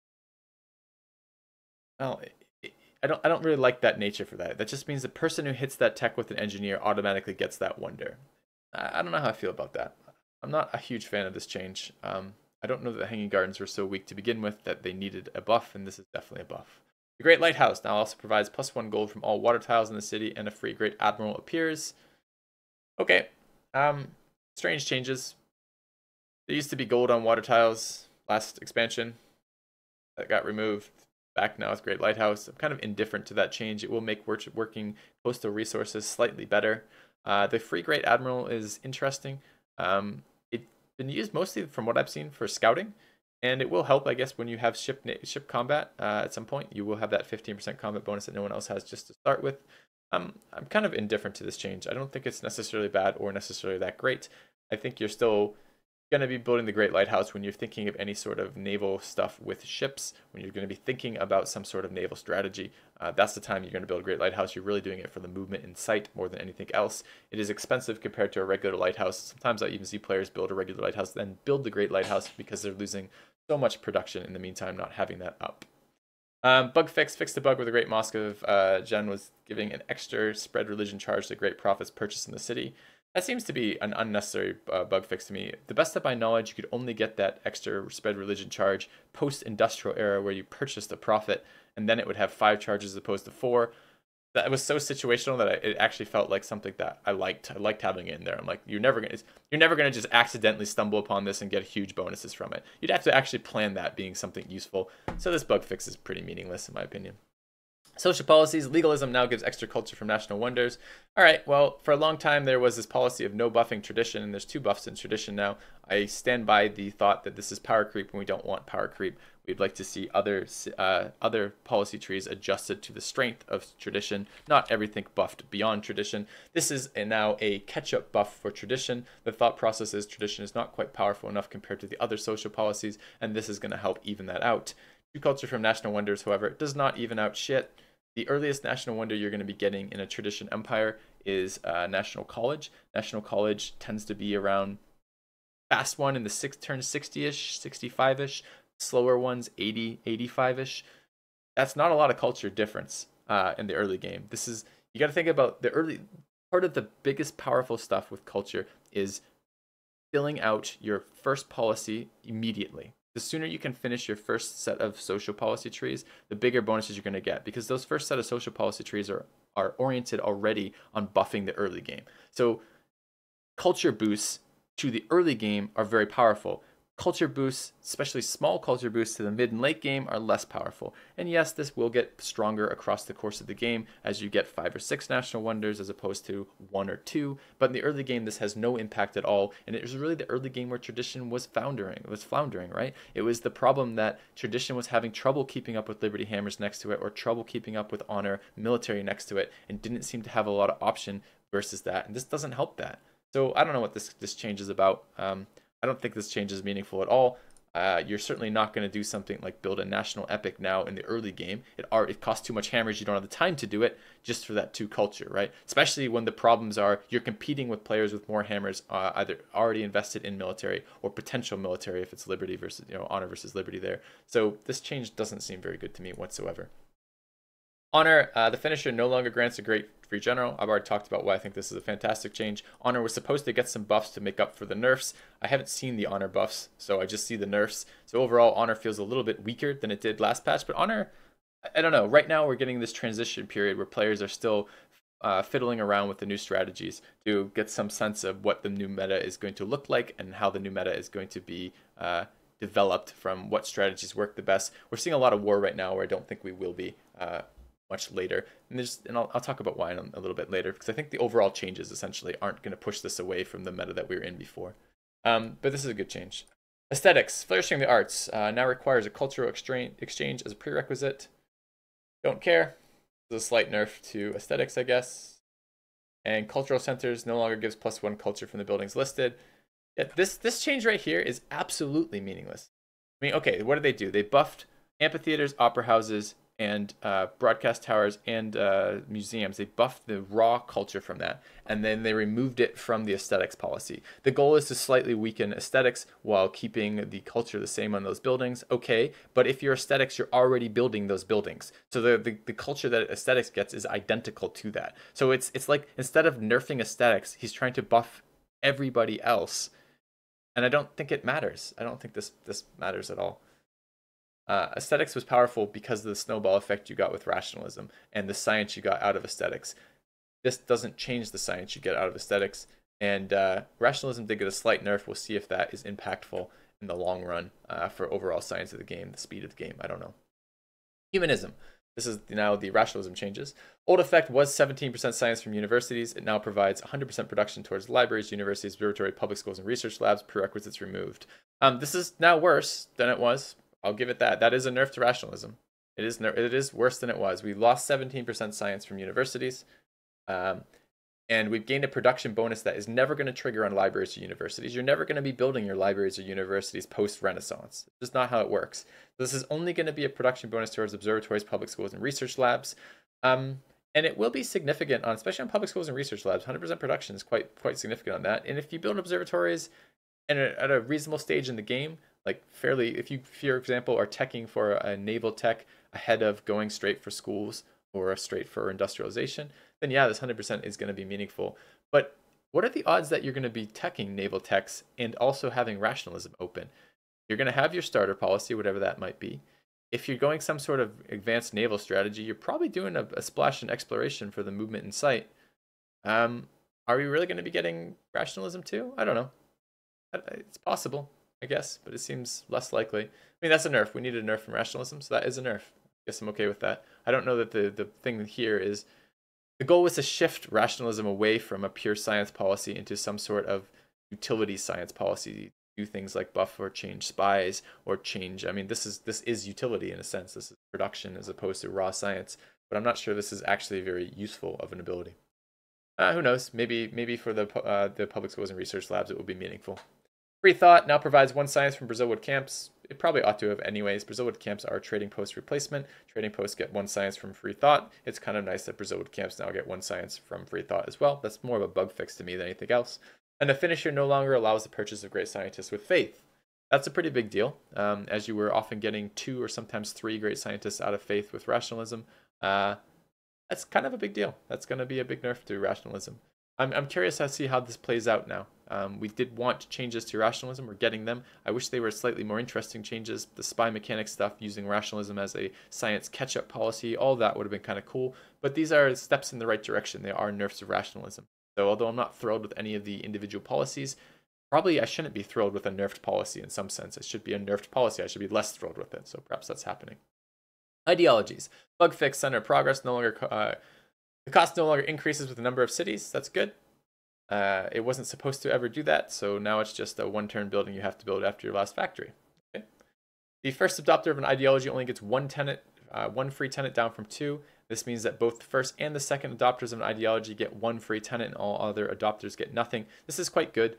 Speaker 1: well, I don't really like that nature for that. That just means the person who hits that tech with an engineer automatically gets that wonder. I don't know how I feel about that. I'm not a huge fan of this change. I don't know that the Hanging Gardens were so weak to begin with that they needed a buff, and this is definitely a buff. The Great Lighthouse now also provides +1 gold from all water tiles in the city, and a free Great Admiral appears. Okay, strange changes. There used to be gold on water tiles last expansion. That got removed. Back now with Great Lighthouse. I'm kind of indifferent to that change. It will make working coastal resources slightly better. The free Great Admiral is interesting. It's been used mostly, from what I've seen, for scouting, and it will help, I guess, when you have ship combat at some point. You will have that 15% combat bonus that no one else has just to start with. I'm kind of indifferent to this change. I don't think it's necessarily bad or necessarily that great. I think you're still going to be building the Great Lighthouse when you're thinking of any sort of naval stuff with ships, when you're going to be thinking about some sort of naval strategy. That's the time you're going to build a Great Lighthouse. You're really doing it for the movement in sight more than anything else. It is expensive compared to a regular lighthouse. Sometimes I even see players build a regular lighthouse, then build the Great Lighthouse because they're losing so much production in the meantime, not having that up. Bug fixed the bug where the Great Mosque of Jen was giving an extra spread religion charge to great profits purchased in the city. That seems to be an unnecessary bug fix to me. The best of my knowledge, you could only get that extra spread religion charge post-industrial era where you purchased a profit, and then it would have 5 charges as opposed to 4. That was so situational that it actually felt like something that I liked. I liked having it in there. I'm like, you're never gonna just accidentally stumble upon this and get huge bonuses from it. You'd have to actually plan that being something useful. So this bug fix is pretty meaningless in my opinion. Social policies, legalism now gives extra culture from national wonders. All right, well, for a long time there was this policy of no buffing tradition, and there's 2 buffs in tradition now. I stand by the thought that this is power creep, and we don't want power creep. We'd like to see other policy trees adjusted to the strength of tradition, not everything buffed beyond tradition. This is now a catch-up buff for tradition. The thought process is tradition is not quite powerful enough compared to the other social policies, and this is going to help even that out. True culture from national wonders, however, does not even out shit. The earliest national wonder you're going to be getting in a tradition empire is National College. National College tends to be around fast one in the turn 60-ish, 65-ish, slower ones 80, 85-ish. That's not a lot of culture difference in the early game. This is, you got to think about the early part of the biggest powerful stuff with culture is filling out your first policy immediately. The sooner you can finish your first set of social policy trees, the bigger bonuses you're going to get, because those first set of social policy trees are oriented already on buffing the early game. So culture boosts to the early game are very powerful. Culture boosts, especially small culture boosts to the mid and late game, are less powerful. And yes, this will get stronger across the course of the game as you get 5 or 6 national wonders as opposed to 1 or 2. But in the early game, this has no impact at all. And it was really the early game where tradition was floundering, right? It was the problem that tradition was having trouble keeping up with Liberty Hammers next to it, or trouble keeping up with Honor Military next to it, and didn't seem to have a lot of option versus that. And this doesn't help that. So I don't know what this change is about. I don't think this change is meaningful at all. You're certainly not going to do something like build a national epic now in the early game. It costs too much hammers. You don't have the time to do it just for that 2 culture, right? Especially when the problems are you're competing with players with more hammers, either already invested in military or potential military if it's Liberty versus, Honor versus Liberty there. So this change doesn't seem very good to me whatsoever. Honor, the finisher no longer grants a great free general. I've already talked about why I think this is a fantastic change. Honor was supposed to get some buffs to make up for the nerfs. I haven't seen the Honor buffs, so I just see the nerfs. So overall, Honor feels a little bit weaker than it did last patch, but Honor, I don't know. Right now, we're getting this transition period where players are still fiddling around with the new strategies to get some sense of what the new meta is going to look like and how the new meta is going to be developed from what strategies work the best. We're seeing a lot of war right now where I don't think we will be much later, and I'll talk about why in a little bit later, because I think the overall changes essentially aren't going to push this away from the meta that we were in before. But this is a good change. Aesthetics, flourishing the arts now requires a cultural exchange as a prerequisite. Don't care. There's a slight nerf to aesthetics, I guess. And cultural centers no longer gives +1 culture from the buildings listed. Yeah, this change right here is absolutely meaningless. I mean, okay, what did they do? They buffed amphitheaters, opera houses, and broadcast towers and museums. They buffed the raw culture from that, and then they removed it from the aesthetics policy. The goal is to slightly weaken aesthetics while keeping the culture the same on those buildings. Okay, but if your aesthetics, you're already building those buildings, so the culture that aesthetics gets is identical to that. So it's like, instead of nerfing aesthetics, he's trying to buff everybody else, and I don't think it matters. I don't think this matters at all. Aesthetics was powerful because of the snowball effect you got with rationalism and the science you got out of aesthetics. This doesn't change the science you get out of aesthetics, and rationalism did get a slight nerf. We'll see if that is impactful in the long run for overall science of the game, the speed of the game. I don't know. Humanism. This is now the rationalism changes. Old effect was 17% science from universities. It now provides 100% production towards libraries, universities, observatory, public schools, and research labs. Prerequisites removed. This is now worse than it was. I'll give it that. That is a nerf to rationalism. It is worse than it was. We lost 17% science from universities, and we've gained a production bonus that is never going to trigger on libraries or universities. You're never going to be building your libraries or universities post-Renaissance. This is not how it works. This is only going to be a production bonus towards observatories, public schools, and research labs. And it will be significant on, especially on public schools and research labs. 100% production is quite significant on that. And if you build observatories at a reasonable stage in the game, like fairly, if you, for example, are teching for a naval tech ahead of going straight for schools or straight for industrialization, then yeah, this 100% is going to be meaningful. But what are the odds that you're going to be teching naval techs and also having rationalism open? You're going to have your starter policy, whatever that might be. If you're going some sort of advanced naval strategy, you're probably doing a splash in exploration for the movement in sight. Are we really going to be getting rationalism too? I don't know. It's possible, I guess, but it seems less likely. I mean, that's a nerf. We need a nerf from rationalism, so that is a nerf. Guess I'm okay with that. I don't know that the thing here is the goal was to shift rationalism away from a pure science policy into some sort of utility science policy. Do things like buff or change spies or change. I mean, this is utility in a sense. This is production as opposed to raw science. But I'm not sure this is actually very useful of an ability. Who knows? Maybe for the public schools and research labs, it will be meaningful. Free Thought now provides one science from Brazilwood camps. It probably ought to have anyways. Brazilwood camps are trading post replacement. Trading posts get one science from Free Thought. It's kind of nice that Brazilwood camps now get one science from Free Thought as well. That's more of a bug fix to me than anything else. And the finisher no longer allows the purchase of great scientists with faith. That's a pretty big deal, as you were often getting 2 or sometimes 3 great scientists out of faith with rationalism. That's kind of a big deal. That's going to be a big nerf to rationalism. I'm curious to see how this plays out now. We did want changes to rationalism. We're getting them. I wish they were slightly more interesting changes. The spy mechanic stuff, using rationalism as a science catch-up policy, all that would have been kind of cool. But these are steps in the right direction. They are nerfs of rationalism. So although I'm not thrilled with any of the individual policies, probably I shouldn't be thrilled with a nerfed policy in some sense. It should be a nerfed policy. I should be less thrilled with it. So perhaps that's happening. Ideologies. Bug fix, center progress. No longer the cost no longer increases with the number of cities. That's good. It wasn't supposed to ever do that, so now it's just a one-turn building you have to build after your last factory. Okay. The first adopter of an ideology only gets one tenant, one free tenant down from 2. This means that both the first and the second adopters of an ideology get one free tenant, and all other adopters get nothing. This is quite good.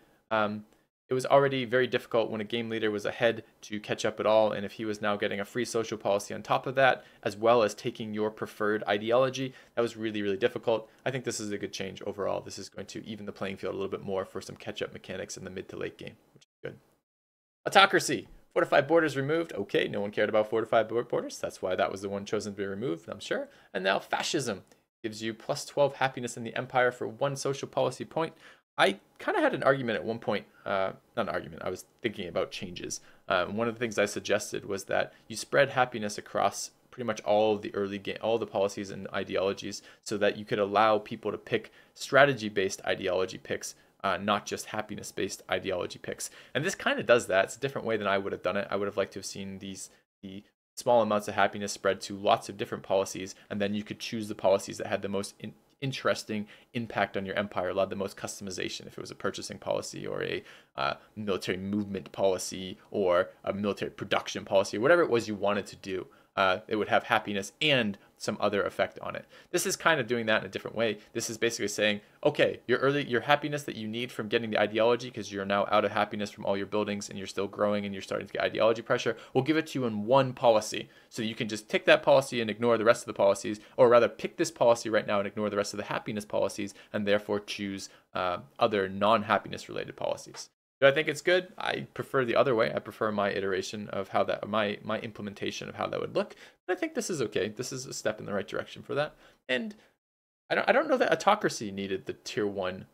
Speaker 1: It was already very difficult when a game leader was ahead to catch up at all, and if he was now getting a free social policy on top of that, as well as taking your preferred ideology, that was really, really difficult. I think this is a good change overall. This is going to even the playing field a little bit more for some catch-up mechanics in the mid to late game, which is good. Autocracy. Fortified borders removed. Okay, no one cared about fortified borders. That's why that was the one chosen to be removed, I'm sure. And now fascism gives you plus 12 happiness in the empire for 1 social policy point. I kind of had an argument at one point, not an argument, I was thinking about changes. One of the things I suggested was that you spread happiness across pretty much all of the early game, all the policies and ideologies, so that you could allow people to pick strategy-based ideology picks, not just happiness-based ideology picks. And this kind of does that. It's a different way than I would have done it. I would have liked to have seen the small amounts of happiness spread to lots of different policies, and then you could choose the policies that had the most interesting impact on your empire, allowed the most customization. If it was a purchasing policy or a military movement policy or a military production policy, or whatever it was you wanted to do, it would have happiness and some other effect on it. This is kind of doing that in a different way. This is basically saying, okay, your happiness that you need from getting the ideology, because you're now out of happiness from all your buildings and you're still growing and you're starting to get ideology pressure, we'll give it to you in one policy. So you can just tick that policy and ignore the rest of the policies, or rather pick this policy right now and ignore the rest of the happiness policies, and therefore choose other non-happiness related policies. Do I think it's good? I prefer the other way. I prefer my iteration of how that, my implementation of how that would look. But I think this is okay. This is a step in the right direction for that. And I don't know that autocracy needed the tier 1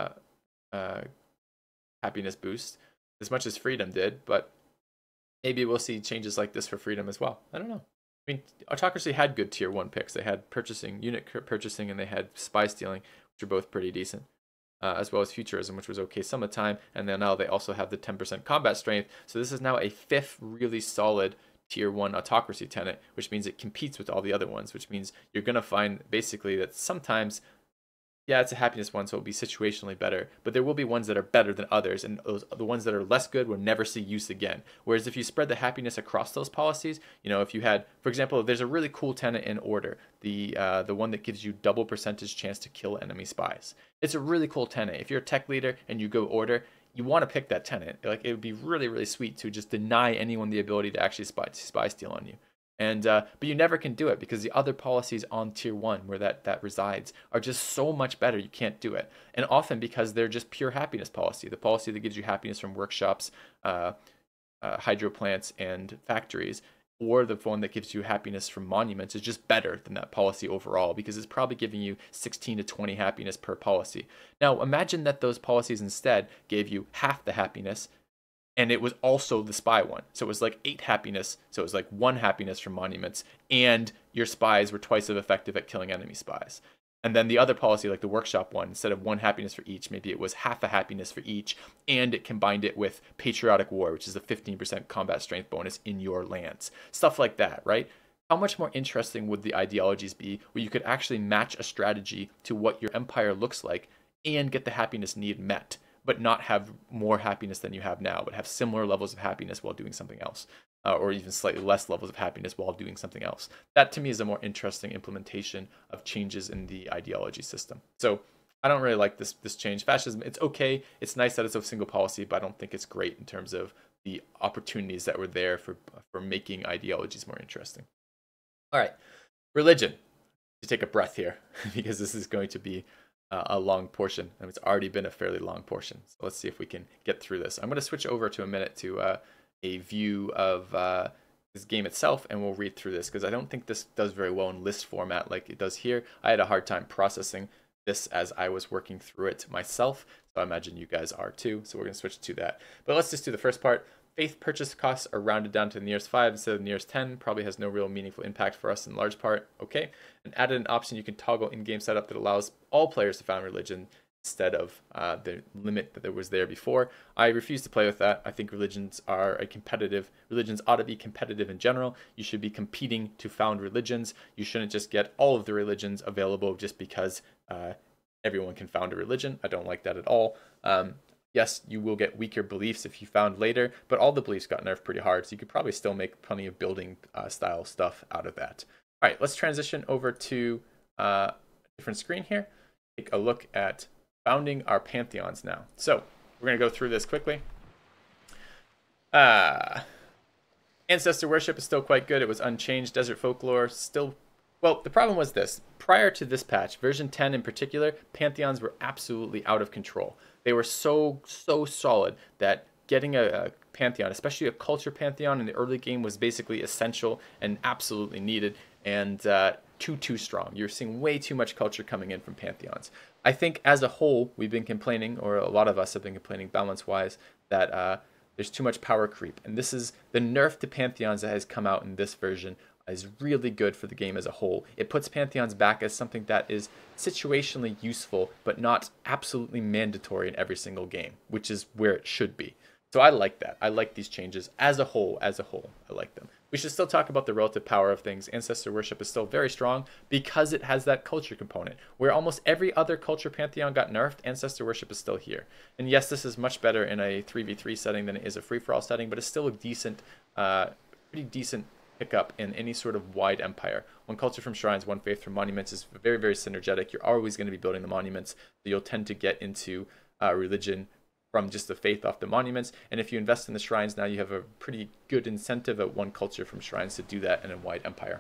Speaker 1: happiness boost as much as freedom did, but maybe we'll see changes like this for freedom as well. I don't know. I mean, autocracy had good tier 1 picks. They had unit purchasing, and they had spy stealing, which are both pretty decent. As well as futurism, which was okay some of the time, and then now they also have the 10% combat strength. So this is now a 5th really solid tier 1 autocracy tenant, which means it competes with all the other ones, which means you're going to find basically that sometimes, yeah, it's a happiness one, so it'll be situationally better, but there will be ones that are better than others, and the ones that are less good will never see use again. Whereas if you spread the happiness across those policies, you know, if you had, for example, there's a really cool tenant in Order, the one that gives you double percentage chance to kill enemy spies. It's a really cool tenant. If you're a tech leader and you go Order, you want to pick that tenant. Like, it would be really, really sweet to just deny anyone the ability to actually spy steal on you. And but you never can do it because the other policies on tier 1 where that resides are just so much better, you can't do it. And often because they're just pure happiness policy, the policy that gives you happiness from workshops, hydro plants, and factories, or the one that gives you happiness from monuments is just better than that policy overall, because it's probably giving you 16 to 20 happiness per policy. Now imagine that those policies instead gave you half the happiness, and it was also the spy one. So it was like 8 happiness. So it was like 1 happiness from monuments, and your spies were twice as effective at killing enemy spies. And then the other policy, like the workshop one, instead of 1 happiness for each, maybe it was half a happiness for each, and it combined it with patriotic war, which is a 15% combat strength bonus in your lands. Stuff like that, right? how much more interesting would the ideologies be where you could actually match a strategy to what your empire looks like and get the happiness need met, but not have more happiness than you have now, but have similar levels of happiness while doing something else, or even slightly less levels of happiness while doing something else. That to me is a more interesting implementation of changes in the ideology system. So I don't really like this change. Fascism, it's okay. It's nice that it's a single policy, but I don't think it's great in terms of the opportunities that were there for making ideologies more interesting. All right, religion. To take a breath here, because this is going to be a long portion, and it's already been a fairly long portion. So let's see if we can get through this. I'm going to switch over to a minute to a view of this game itself, and we'll read through this because I don't think this does very well in list format like it does here. I had a hard time processing this as I was working through it myself, so I imagine you guys are too. So we're going to switch to that. But let's just do the first part. Faith purchase costs are rounded down to the nearest 5 instead of the nearest 10. Probably has no real meaningful impact for us in large part. Okay. And added an option you can toggle in-game setup that allows all players to found religion instead of the limit that was there before. I refuse to play with that. I think religions ought to be competitive in general. You should be competing to found religions. You shouldn't just get all of the religions available just because everyone can found a religion. I don't like that at all. Yes, you will get weaker beliefs if you found later, but all the beliefs got nerfed pretty hard, so you could probably still make plenty of building style stuff out of that. All right, let's transition over to a different screen here. Take a look at founding our pantheons now. So we're going to go through this quickly. Ancestor worship is still quite good. It was unchanged. Desert folklore still... Well, the problem was this. Prior to this patch, version 10 in particular, pantheons were absolutely out of control. They were so solid that getting a pantheon, especially a culture pantheon in the early game, was basically essential and absolutely needed, and too strong. You're seeing way too much culture coming in from pantheons. I think as a whole, we've been complaining, or a lot of us have been complaining balance-wise, that there's too much power creep. And this is the nerf to pantheons that has come out in this version is really good for the game as a whole. It puts pantheons back as something that is situationally useful, but not absolutely mandatory in every single game, which is where it should be. So I like that. I like these changes as a whole. I like them. We should still talk about the relative power of things. Ancestor worship is still very strong because it has that culture component. Where almost every other culture pantheon got nerfed, ancestor worship is still here. And yes, this is much better in a 3v3 setting than it is a free-for-all setting, but it's still a decent, pretty decent pickup in any sort of wide empire. One culture from shrines, one faith from monuments is very, very synergetic. You're always going to be building the monuments, so you'll tend to get into religion from just the faith off the monuments. And if you invest in the shrines now, you have a pretty good incentive at one culture from shrines to do that in a wide empire.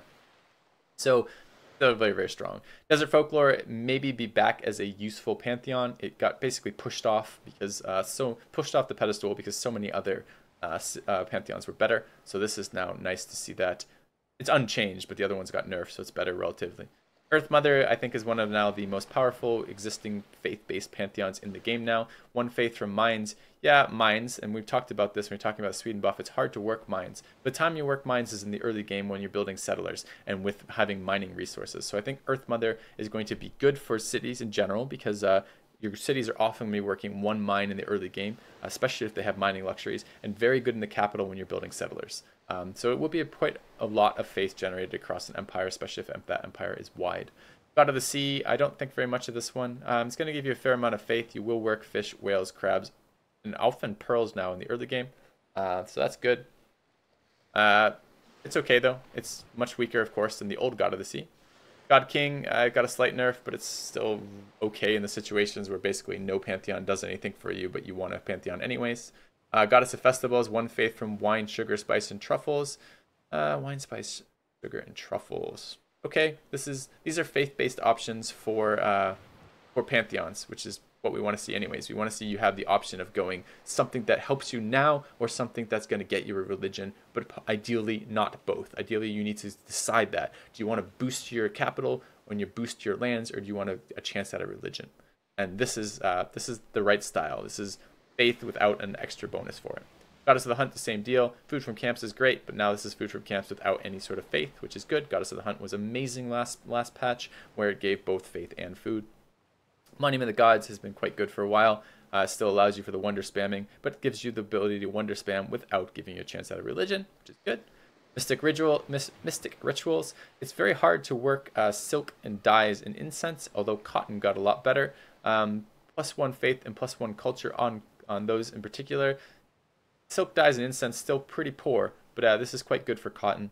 Speaker 1: So they're very, very strong. Desert folklore maybe be back as a useful pantheon. It got basically pushed off because pushed off the pedestal because so many other pantheons were better. So this is now nice to see that it's unchanged, but the other ones got nerfed, so it's better relatively. Earth Mother, I think, is one of now the most powerful existing faith-based pantheons in the game now. One faith from mines. Yeah, mines, and we've talked about this when we're talking about Sweden buff. It's hard to work mines. The time you work mines is in the early game when you're building settlers and with having mining resources. So I think Earth Mother is going to be good for cities in general because your cities are often going to be working one mine in the early game, especially if they have mining luxuries, and very good in the capital when you're building settlers. So it will be quite a lot of faith generated across an empire, especially if that empire is wide. God of the Sea, I don't think very much of this one. It's going to give you a fair amount of faith. You will work fish, whales, crabs, and often pearls now in the early game. So that's good. It's okay, though. It's much weaker, of course, than the old God of the Sea. God King got a slight nerf, but it's still okay in the situations where basically no pantheon does anything for you, but you want a pantheon anyways. Goddess of Festivals, one faith from wine, sugar, spice, and truffles. Wine, spice, sugar, and truffles. Okay, these are faith-based options for pantheons, which is what we want to see anyways. We want to see you have the option of going something that helps you now or something that's going to get you a religion, but ideally not both. Ideally, you need to decide that. Do you want to boost your capital when you boost your lands, or do you want a chance at a religion? And this is the right style. This is faith without an extra bonus for it. Goddess of the Hunt, the same deal. Food from camps is great, but now this is food from camps without any sort of faith, which is good. Goddess of the Hunt was amazing last patch, where it gave both faith and food. Monument of the Gods has been quite good for a while. Still allows you for the wonder spamming, but gives you the ability to wonder spam without giving you a chance at a religion, which is good. Mystic rituals. It's very hard to work silk and dyes and incense, although cotton got a lot better. +1 faith and +1 culture on those in particular. Silk dyes and incense still pretty poor, but this is quite good for cotton.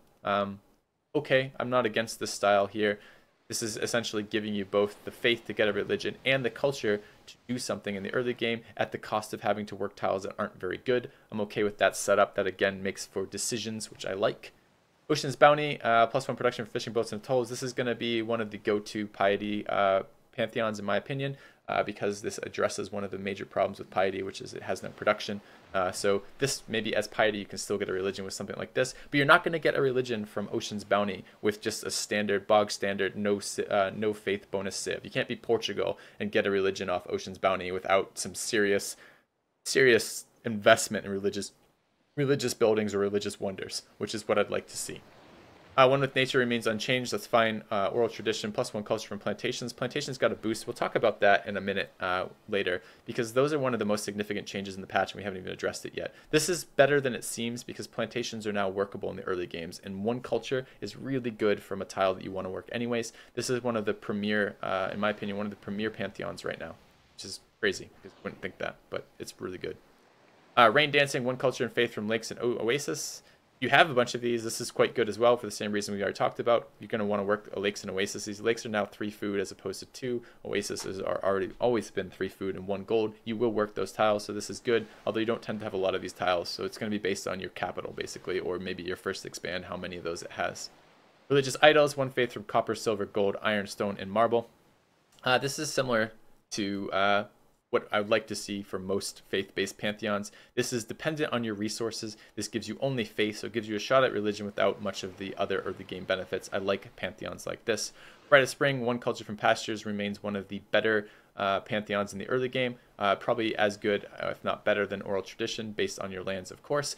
Speaker 1: Okay, I'm not against this style here. This is essentially giving you both the faith to get a religion and the culture to do something in the early game at the cost of having to work tiles that aren't very good. I'm okay with that setup. That again makes for decisions, which I like. Ocean's Bounty, +1 production for fishing boats and tolls. This is going to be one of the go-to piety pantheons in my opinion, because this addresses one of the major problems with piety, which is it has no production. So this, maybe as piety, you can still get a religion with something like this, but you're not going to get a religion from Ocean's Bounty with just a standard, bog standard, no faith bonus civ. You can't be Portugal and get a religion off Ocean's Bounty without some serious investment in religious buildings or religious wonders, which is what I'd like to see. One with nature remains unchanged. That's fine. Oral tradition, +1 culture from plantations. Plantations got a boost. We'll talk about that in a minute later, because those are one of the most significant changes in the patch, and we haven't even addressed it yet. This is better than it seems because plantations are now workable in the early games, and 1 culture is really good from a tile that you want to work anyways. This is one of the premier, in my opinion, one of the premier pantheons right now, which is crazy because you wouldn't think that, but it's really good. Rain dancing, 1 culture and faith from lakes and oasis. You have a bunch of these. This is quite good as well for the same reason we already talked about. You're going to want to work lakes and oasis. These lakes are now 3 food as opposed to 2. Oases are always been 3 food and 1 gold. You will work those tiles, so this is good, although you don't tend to have a lot of these tiles, so it's going to be based on your capital basically, or maybe your first expand, how many of those it has. Religious idols, 1 faith from copper, silver, gold, iron, stone, and marble. This is similar to what I would like to see for most faith-based pantheons. This is dependent on your resources. This gives you only faith, so it gives you a shot at religion without much of the other early game benefits. I like pantheons like this. Rite of Spring, 1 culture from pastures, remains one of the better pantheons in the early game. Probably as good, if not better, than Oral Tradition, based on your lands, of course.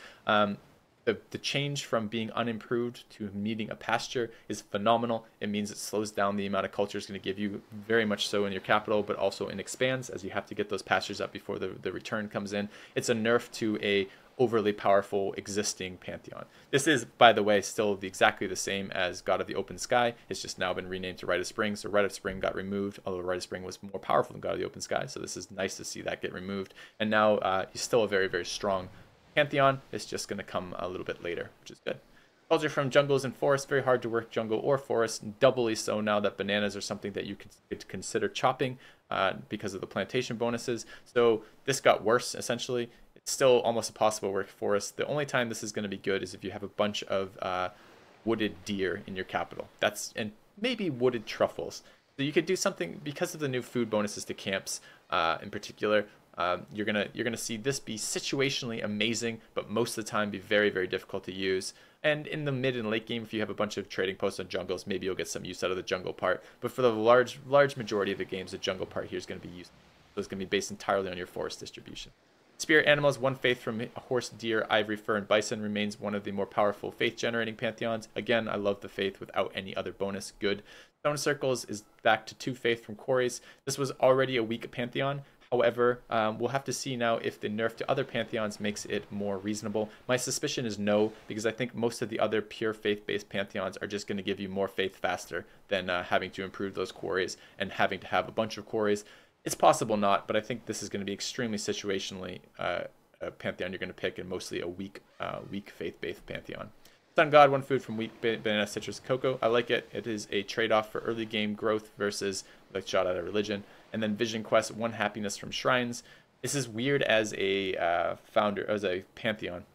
Speaker 1: The change from being unimproved to needing a pasture is phenomenal. It means it slows down the amount of culture it's going to give you, very much so in your capital, but also in expands, as you have to get those pastures up before the return comes in. It's a nerf to a overly powerful existing pantheon. This is, by the way, still exactly the same as God of the Open Sky. It's just now been renamed to Rite of Spring. So Rite of Spring got removed, although Rite of Spring was more powerful than God of the Open Sky. So this is nice to see that get removed. And now he's still a very, very strong pantheon. Is just going to come a little bit later, which is good. Culture from jungles and forests, very hard to work jungle or forest, doubly so now that bananas are something that you could consider chopping because of the plantation bonuses. So this got worse essentially. It's still almost impossible to work forest. The only time this is going to be good is if you have a bunch of wooded deer in your capital. And maybe wooded truffles. So you could do something because of the new food bonuses to camps in particular. You're gonna see this be situationally amazing, but most of the time be very, very difficult to use. And in the mid and late game, if you have a bunch of trading posts on jungles, maybe you'll get some use out of the jungle part. But for the large majority of the games, the jungle part here is going to be useful. So it's going to be based entirely on your forest distribution. Spirit animals, 1 faith from horse, deer, ivory, fur, and bison, remains one of the more powerful faith-generating pantheons. Again, I love the faith without any other bonus. Good. Stone circles is back to 2 faith from quarries. This was already a weak pantheon. However, we'll have to see now if the nerf to other pantheons makes it more reasonable. My suspicion is no, because I think most of the other pure faith-based pantheons are just going to give you more faith faster than having to improve those quarries and having to have a bunch of quarries. It's possible not, but I think this is going to be extremely situationally a pantheon you're going to pick, and mostly a weak faith-based pantheon. Sun God, 1 food from wheat, banana, citrus, cocoa. I like it. It is a trade-off for early game growth versus like shot at a religion. And then Vision Quest, 1 happiness from shrines. This is weird as a pantheon.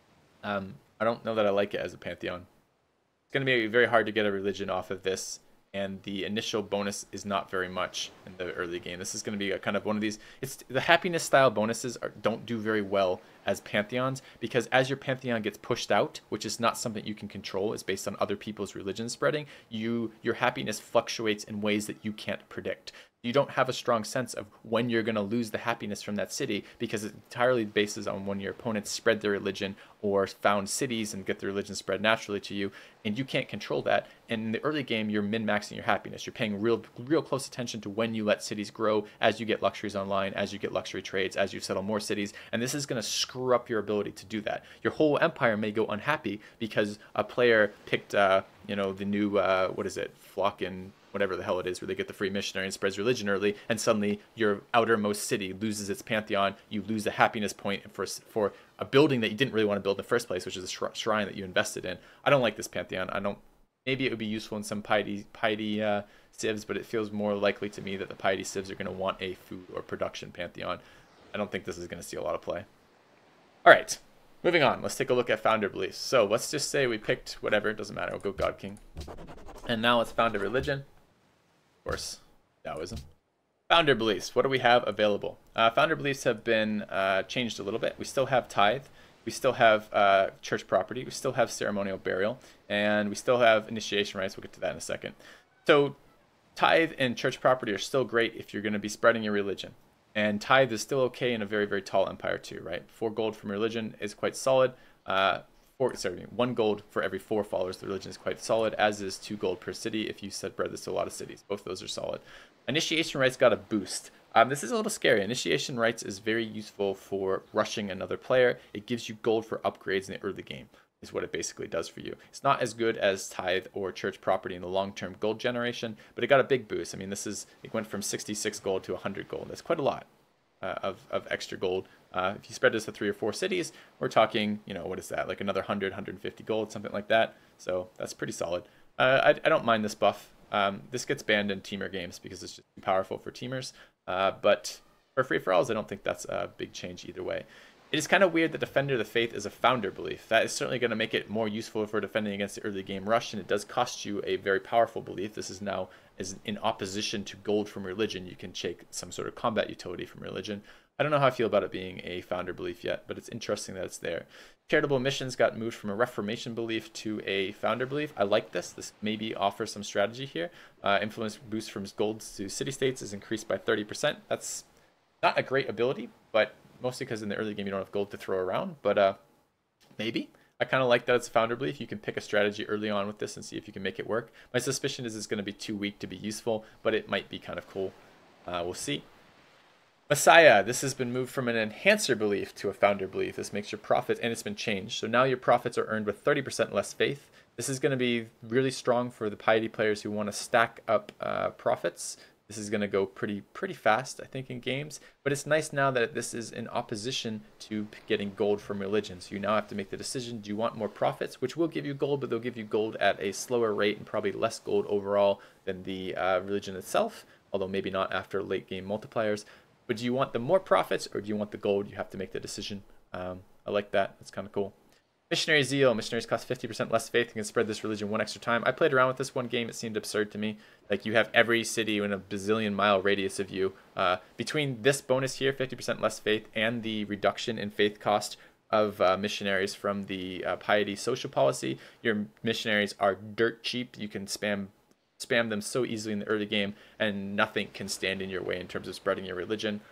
Speaker 1: I don't know that I like it as a pantheon. It's going to be very hard to get a religion off of this, and the initial bonus is not very much in the early game. This is going to be a kind of one of these. It's the happiness style bonuses don't do very well as pantheons, because as your pantheon gets pushed out, which is not something you can control, it's based on other people's religion spreading, your happiness fluctuates in ways that you can't predict. You don't have a strong sense of when you're going to lose the happiness from that city, because it entirely bases on when your opponents spread their religion or found cities and get their religion spread naturally to you, and you can't control that. And in the early game, you're min-maxing your happiness. You're paying real close attention to when you let cities grow, as you get luxuries online, as you get luxury trades, as you settle more cities, and this is going to screw screw up your ability to do that. Your whole empire may go unhappy because a player picked, you know, the new, what is it, Flock and whatever the hell it is, where they get the free missionary and spreads religion early, and suddenly your outermost city loses its pantheon. You lose a happiness point for a building that you didn't really want to build in the first place, which is a shrine that you invested in. I don't like this pantheon. I don't. Maybe it would be useful in some piety civs, but it feels more likely to me that the piety civs are going to want a food or production pantheon. I don't think this is going to see a lot of play. All right, moving on. Let's take a look at founder beliefs. So let's just say we picked whatever. It doesn't matter. We'll go God King. And now let's founder religion. Of course, Taoism. Founder beliefs. What do we have available? Founder beliefs have been changed a little bit. We still have tithe. We still have church property. We still have ceremonial burial. And we still have initiation rites. We'll get to that in a second. So tithe and church property are still great if you're going to be spreading your religion. And tithe is still okay in a very, very tall empire too, right? 4 gold from religion is quite solid. 1 gold for every 4 followers of the religion is quite solid, as is 2 gold per city if you spread this to a lot of cities. Both of those are solid. Initiation rites got a boost. This is a little scary. Initiation rites is very useful for rushing another player. It gives you gold for upgrades in the early game, is what it basically does for you. It's not as good as tithe or church property in the long-term gold generation, but it got a big boost. I mean, it went from 66 gold to 100 gold. That's quite a lot of extra gold. If you spread this to 3 or 4 cities, we're talking, you know, what is that? Like another 100, 150 gold, something like that. So that's pretty solid. I don't mind this buff. This gets banned in teamer games because it's just too powerful for teamers. But for free-for-alls, I don't think that's a big change either way. It is kind of weird that Defender of the Faith is a founder belief. That is certainly going to make it more useful for defending against the early game rush, and it does cost you a very powerful belief. This is now in opposition to gold from religion. You can take some sort of combat utility from religion. I don't know how I feel about it being a founder belief yet, but it's interesting that it's there. Charitable missions got moved from a Reformation belief to a founder belief. I like this. This maybe offers some strategy here. Influence boost from gold to city-states is increased by 30%. That's not a great ability, but mostly because in the early game you don't have gold to throw around, but maybe. I kind of like that it's a founder belief. You can pick a strategy early on with this and see if you can make it work. My suspicion is it's going to be too weak to be useful, but it might be kind of cool. We'll see. Messiah, this has been moved from an enhancer belief to a founder belief. This makes your profits, and it's been changed. So now your profits are earned with 30% less faith. This is going to be really strong for the piety players who want to stack up profits. This is going to go pretty fast, I think, in games. But it's nice now that this is in opposition to getting gold from religion. So you now have to make the decision, do you want more profits, which will give you gold, but they'll give you gold at a slower rate and probably less gold overall than the religion itself, although maybe not after late game multipliers. But do you want the more profits or do you want the gold? You have to make the decision. I like that. That's kind of cool. Missionary Zeal. Missionaries cost 50% less faith and can spread this religion 1 extra time. I played around with this one game. It seemed absurd to me. Like, you have every city in a bazillion mile radius of you. Between this bonus here, 50% less faith, and the reduction in faith cost of missionaries from the piety social policy, your missionaries are dirt cheap. You can spam them so easily in the early game, and nothing can stand in your way in terms of spreading your religion.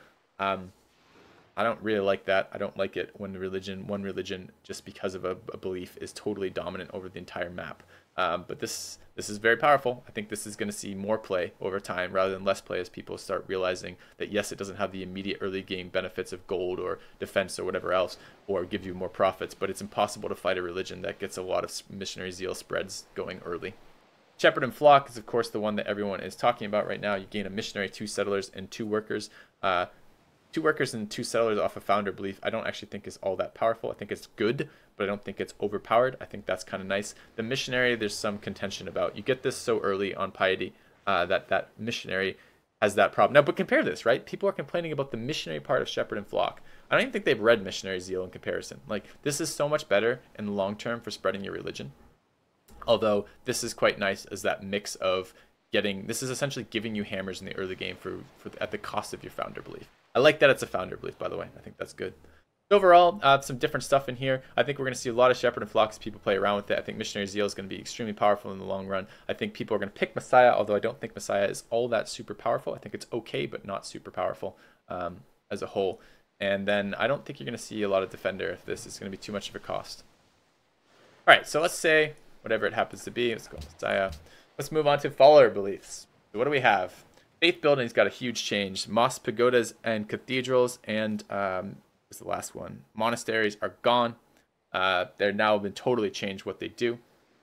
Speaker 1: I don't really like that. I don't like it when one religion, just because of a belief, is totally dominant over the entire map. But this is very powerful. I think this is going to see more play over time rather than less play as people start realizing that, yes, it doesn't have the immediate early game benefits of gold or defense or whatever else, or give you more profits, but it's impossible to fight a religion that gets a lot of missionary zeal spreads going early. Shepherd and Flock is, of course, the one that everyone is talking about right now. You gain a missionary, 2 settlers, and 2 workers. 2 workers and 2 settlers off a founder belief I don't actually think is all that powerful. I think it's good, but I don't think it's overpowered. I think that's kind of nice. The missionary, there's some contention about. You get this so early on piety that missionary has that problem. Now, but compare this, right? People are complaining about the missionary part of Shepherd and Flock. I don't even think they've read Missionary Zeal in comparison. Like, this is so much better in the long term for spreading your religion. Although this is quite nice as that mix of this is essentially giving you hammers in the early game at the cost of your founder belief. I like that it's a founder belief, by the way. I think that's good. Overall, some different stuff in here. I think we're going to see a lot of Shepherd and Flock as people play around with it. I think Missionary Zeal is going to be extremely powerful in the long run. I think people are going to pick Messiah, although I don't think Messiah is all that super powerful. I think it's okay, but not super powerful as a whole. And then I don't think you're going to see a lot of Defender if this is going to be too much of a cost. All right, so let's say whatever it happens to be. Let's go Messiah. Let's move on to follower beliefs. So what do we have? Faith building's got a huge change. Mosque pagodas and cathedrals and was the last one. Monasteries are gone. They're now been totally changed what they do.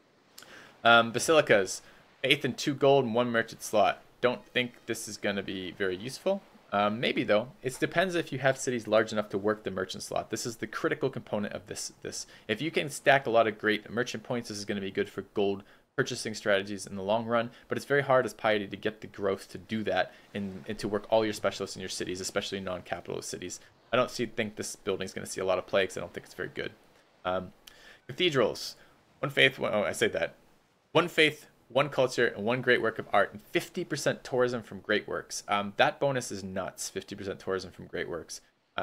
Speaker 1: Basilicas, faith and 2 gold and 1 merchant slot. Don't think this is going to be very useful. Maybe though. It depends if you have cities large enough to work the merchant slot. This is the critical component of this. If you can stack a lot of great merchant points, this is going to be good for gold purchasing strategies in the long run. But it's very hard as Piety to get the growth to do that and to work all your specialists in your cities, especially non-capitalist cities. I don't think this building is going to see a lot of play because I don't think it's very good. Cathedrals, 1 faith. I say that. 1 faith, 1 culture, and 1 great work of art, and 50% tourism from great works. That bonus is nuts, 50% tourism from great works.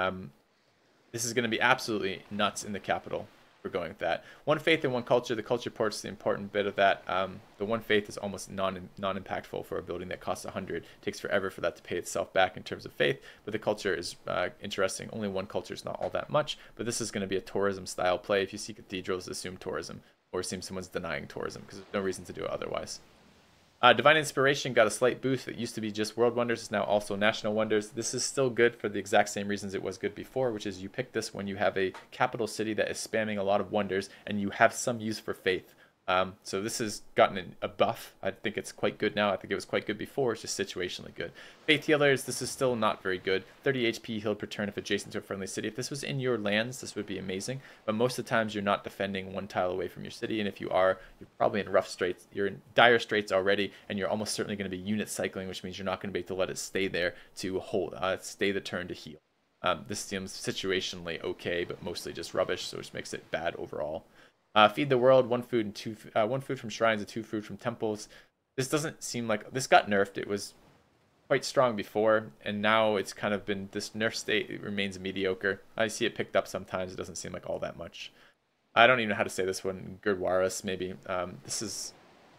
Speaker 1: This is going to be absolutely nuts in the capital. We're going with that. 1 faith and 1 culture. The culture port's the important bit of that. The 1 faith is almost non-impactful for a building that costs 100. It takes forever for that to pay itself back in terms of faith, but the culture is interesting. Only 1 culture is not all that much, but this is going to be a tourism style play. If you see cathedrals, assume tourism, or assume someone's denying tourism, because there's no reason to do it otherwise. Divine Inspiration got a slight boost. It used to be just World Wonders. It's now also National Wonders. This is still good for the exact same reasons it was good before, which is you pick this when you have a capital city that is spamming a lot of wonders and you have some use for faith. So this has gotten a buff. I think it's quite good now. I think it was quite good before. It's just situationally good. Faith Healers, this is still not very good. 30 HP healed per turn if adjacent to a friendly city. If this was in your lands, this would be amazing. But most of the times you're not defending 1 tile away from your city. And if you are, you're probably in rough straits. You're in dire straits already. And you're almost certainly going to be unit cycling, which means you're not going to be able to let it stay there to hold, stay the turn to heal. This seems situationally okay, but mostly just rubbish. So which makes it bad overall. Feed the world, 1 food and 2 1 food from shrines and 2 food from temples. This doesn't seem like this got nerfed. It was quite strong before, and now it's kind of been this nerf state. It remains mediocre. I see it picked up sometimes. It doesn't seem like all that much. I don't even know how to say this one. Gurdwaras maybe. This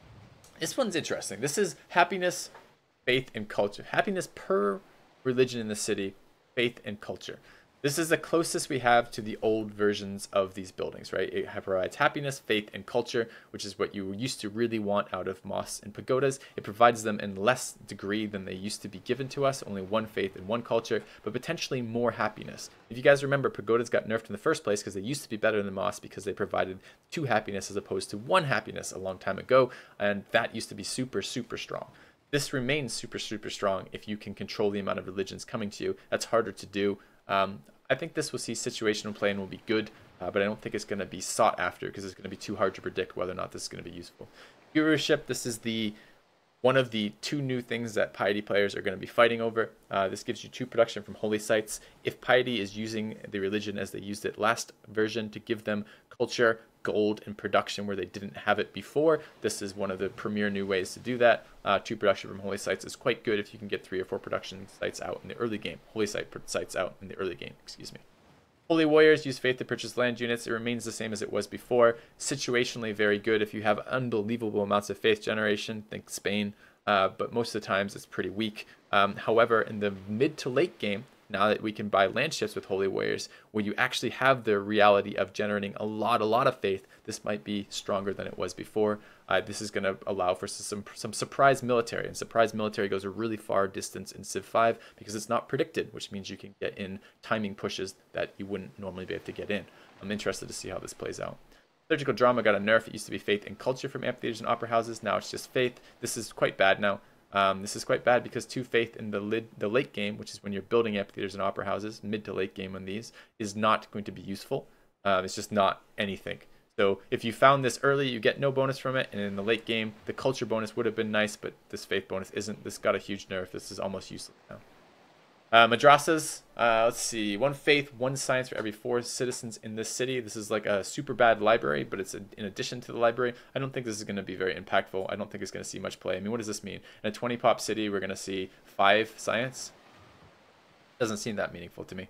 Speaker 1: one's interesting. This is happiness, faith, and culture. Happiness per religion in the city, faith, and culture. This is the closest we have to the old versions of these buildings, right? It provides happiness, faith, and culture, which is what you used to really want out of mosques and pagodas. It provides them in less degree than they used to be given to us, only 1 faith and 1 culture, but potentially more happiness. If you guys remember, pagodas got nerfed in the first place because they used to be better than mosques because they provided 2 happiness as opposed to 1 happiness a long time ago, and that used to be super, super strong. This remains super, super strong if you can control the amount of religions coming to you. That's harder to do. I think this will see situational play and will be good, but I don't think it's going to be sought after because it's going to be too hard to predict whether or not this is going to be useful. Guruship, this is one of the 2 new things that Piety players are going to be fighting over. This gives you 2 production from holy sites. If Piety is using the religion as they used it last version to give them culture, gold, and production where they didn't have it before, this is one of the premier new ways to do that. 2 production from holy sites is quite good if you can get 3 or 4 production sites out in the early game. Holy site sites out in the early game, excuse me. Holy Warriors use faith to purchase land units. It remains the same as it was before. Situationally very good if you have unbelievable amounts of faith generation. Think Spain, but most of the times it's pretty weak. However, in the mid to late game, now that we can buy land ships with Holy Warriors, where you actually have the reality of generating a lot of faith, this might be stronger than it was before. This is going to allow for some surprise military, and surprise military goes a really far distance in Civ 5 because it's not predicted, which means you can get in timing pushes that you wouldn't normally be able to get in. I'm interested to see how this plays out. Liturgical drama got a nerf. It used to be faith and culture from amphitheaters and opera houses. Now it's just faith. This is quite bad now. This is quite bad because 2 faith in the late game, which is when you're building amphitheaters and opera houses, mid to late game on these, is not going to be useful. It's just not anything. So if you found this early, you get no bonus from it, and in the late game, the culture bonus would have been nice, but this faith bonus isn't. This got a huge nerf. This is almost useless now. Madrasas, let's see, 1 faith, 1 science for every 4 citizens in this city. This is like a super bad library, but it's in addition to the library. I don't think this is going to be very impactful. I don't think it's going to see much play. I mean, what does this mean? In a 20 pop city, we're going to see 5 science. Doesn't seem that meaningful to me.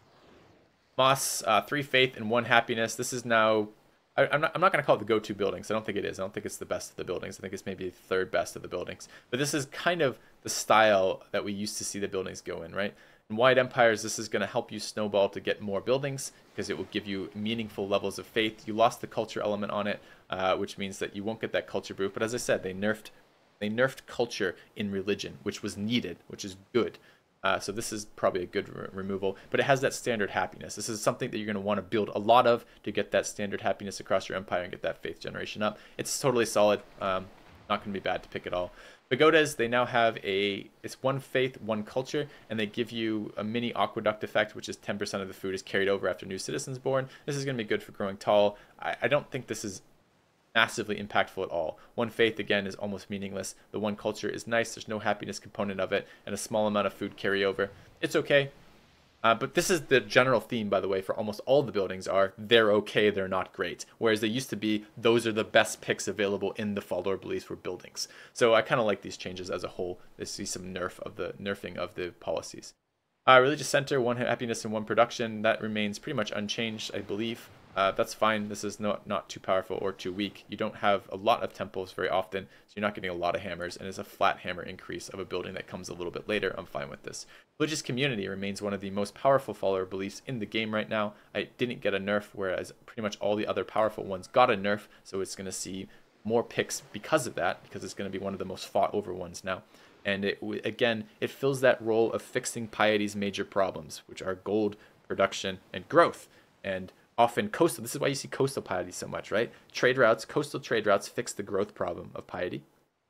Speaker 1: Moss, 3 faith and 1 happiness. This is now, I'm not going to call it the go-to buildings. I don't think it is. I don't think it's the best of the buildings. I think it's maybe the 3rd best of the buildings. But this is kind of the style that we used to see the buildings go in, right? In Wide Empires, this is going to help you snowball to get more buildings because it will give you meaningful levels of faith. You lost the culture element on it, which means that you won't get that culture boost. But as I said, they nerfed culture in religion, which was needed, which is good. So this is probably a good removal, but it has that standard happiness. This is something that you're going to want to build a lot of to get that standard happiness across your empire and get that faith generation up. It's totally solid. Not going to be bad to pick at all. Pagodas, they now have it's one faith, one culture, and they give you a mini aqueduct effect, which is 10% of the food is carried over after new citizens born. This is going to be good for growing tall. I don't think this is massively impactful at all. One faith, again, is almost meaningless. The one culture is nice. There's no happiness component of it, and a small amount of food carryover. It's okay. But this is the general theme, by the way, for almost all the buildings are they're okay, they're not great. Whereas they used to be, those are the best picks available in the follower beliefs for buildings. So I kind of like these changes as a whole. I see some nerfing of the policies. Religious center, one happiness and one production. That remains pretty much unchanged, I believe. That's fine. This is not too powerful or too weak. You don't have a lot of temples very often, so you're not getting a lot of hammers, and it's a flat hammer increase of a building that comes a little bit later. I'm fine with this. Religious community remains one of the most powerful follower beliefs in the game right now. I didn't get a nerf, whereas pretty much all the other powerful ones got a nerf, so it's going to see more picks because of that, because it's going to be one of the most fought over ones now. And again, it fills that role of fixing piety's major problems, which are gold, production, and growth. And often coastal, this is why you see coastal piety so much, right? Trade routes, coastal trade routes fix the growth problem of piety.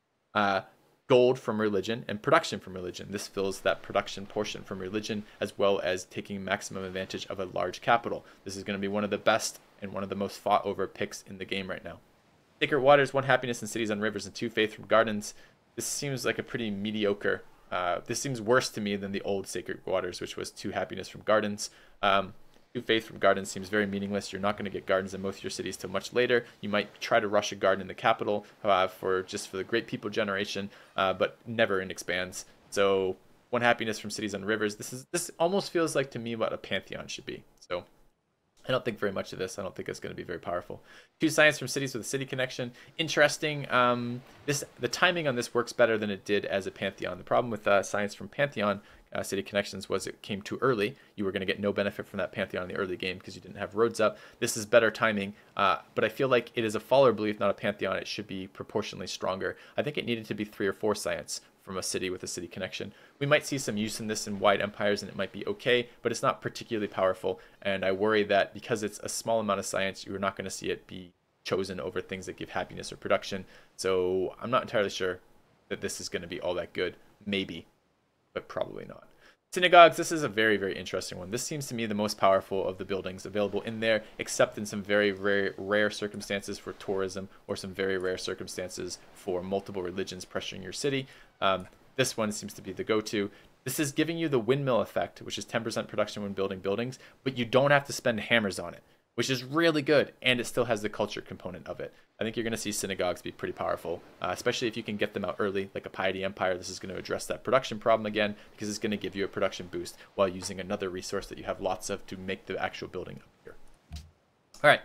Speaker 1: Gold from religion and production from religion. This fills that production portion from religion, as well as taking maximum advantage of a large capital. This is going to be one of the best and one of the most fought over picks in the game right now. Sacred waters, one happiness in cities on rivers, and two faith from gardens. This seems like a pretty mediocre. This seems worse to me than the old sacred waters, which was two happiness from gardens. Two faith from gardens seems very meaningless. You're not going to get gardens in most of your cities till much later. You might try to rush a garden in the capital for the great people generation, but never in expands. So one happiness from cities on rivers. This almost feels like to me what a pantheon should be. So I don't think very much of this. I don't think it's going to be very powerful. Two science from cities with a city connection. Interesting. The timing on this works better than it did as a pantheon. The problem with science from pantheon city connections was it came too early. You were going to get no benefit from that pantheon in the early game because you didn't have roads up. This is better timing, but I feel like it is a follower belief, not a pantheon. It should be proportionally stronger. I think it needed to be 3 or 4 science from a city with a city connection. We might see some use in this in wide empires and it might be okay, but it's not particularly powerful. And I worry that because it's a small amount of science, you're not going to see it be chosen over things that give happiness or production. So I'm not entirely sure that this is going to be all that good. Maybe, but probably not. Synagogues, this is a very, very interesting one. This seems to me the most powerful of the buildings available in there, except in some very, very rare circumstances for tourism or some very rare circumstances for multiple religions pressuring your city. This one seems to be the go-to. This is giving you the windmill effect, which is 10% production when building buildings, but you don't have to spend hammers on it, which is really good, and it still has the culture component of it. I think you're going to see synagogues be pretty powerful, especially if you can get them out early, like a Piety Empire. This is going to address that production problem again, because it's going to give you a production boost while using another resource that you have lots of to make the actual building up here. All right.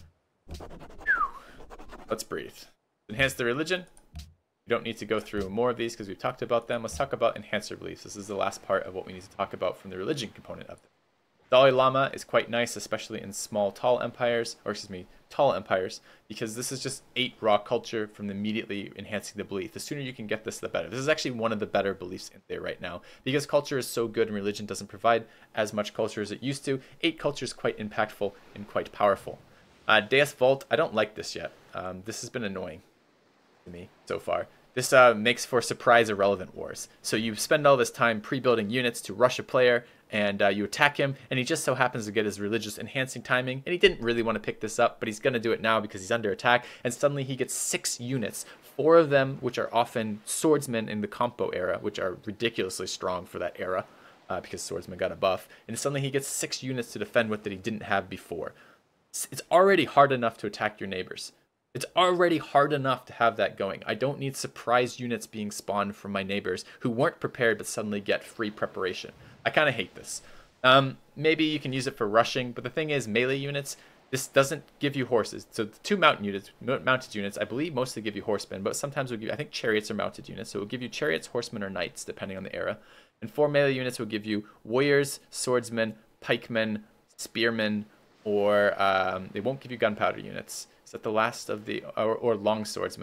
Speaker 1: Let's breathe. Enhance the religion. We don't need to go through more of these because we've talked about them. Let's talk about enhancer beliefs. This is the last part of what we need to talk about from the religion component of them. Dalai Lama is quite nice, especially in tall empires, because this is just 8 raw culture from immediately enhancing the belief. The sooner you can get this, the better. This is actually one of the better beliefs in there right now, because culture is so good and religion doesn't provide as much culture as it used to. 8 culture is quite impactful and quite powerful. Deus Vult, I don't like this yet. This has been annoying to me so far. This makes for surprise irrelevant wars. So you spend all this time pre-building units to rush a player, and you attack him, and he just so happens to get his religious enhancing timing, and he didn't really want to pick this up, but he's going to do it now because he's under attack, and suddenly he gets 6 units, 4 of them which are often swordsmen in the compo era, which are ridiculously strong for that era, because swordsmen got a buff, and suddenly he gets 6 units to defend with that he didn't have before. It's already hard enough to attack your neighbors. It's already hard enough to have that going. I don't need surprise units being spawned from my neighbors who weren't prepared but suddenly get free preparation. I kind of hate this. Maybe you can use it for rushing, but the thing is, melee units, this doesn't give you horses. So the 2 mounted units, I believe mostly give you horsemen, but sometimes will give you, I think chariots are mounted units, so it will give you chariots, horsemen, or knights, depending on the era. And 4 melee units will give you warriors, swordsmen, pikemen, spearmen, or they won't give you gunpowder units. Is that the last of the, or long swordsmen?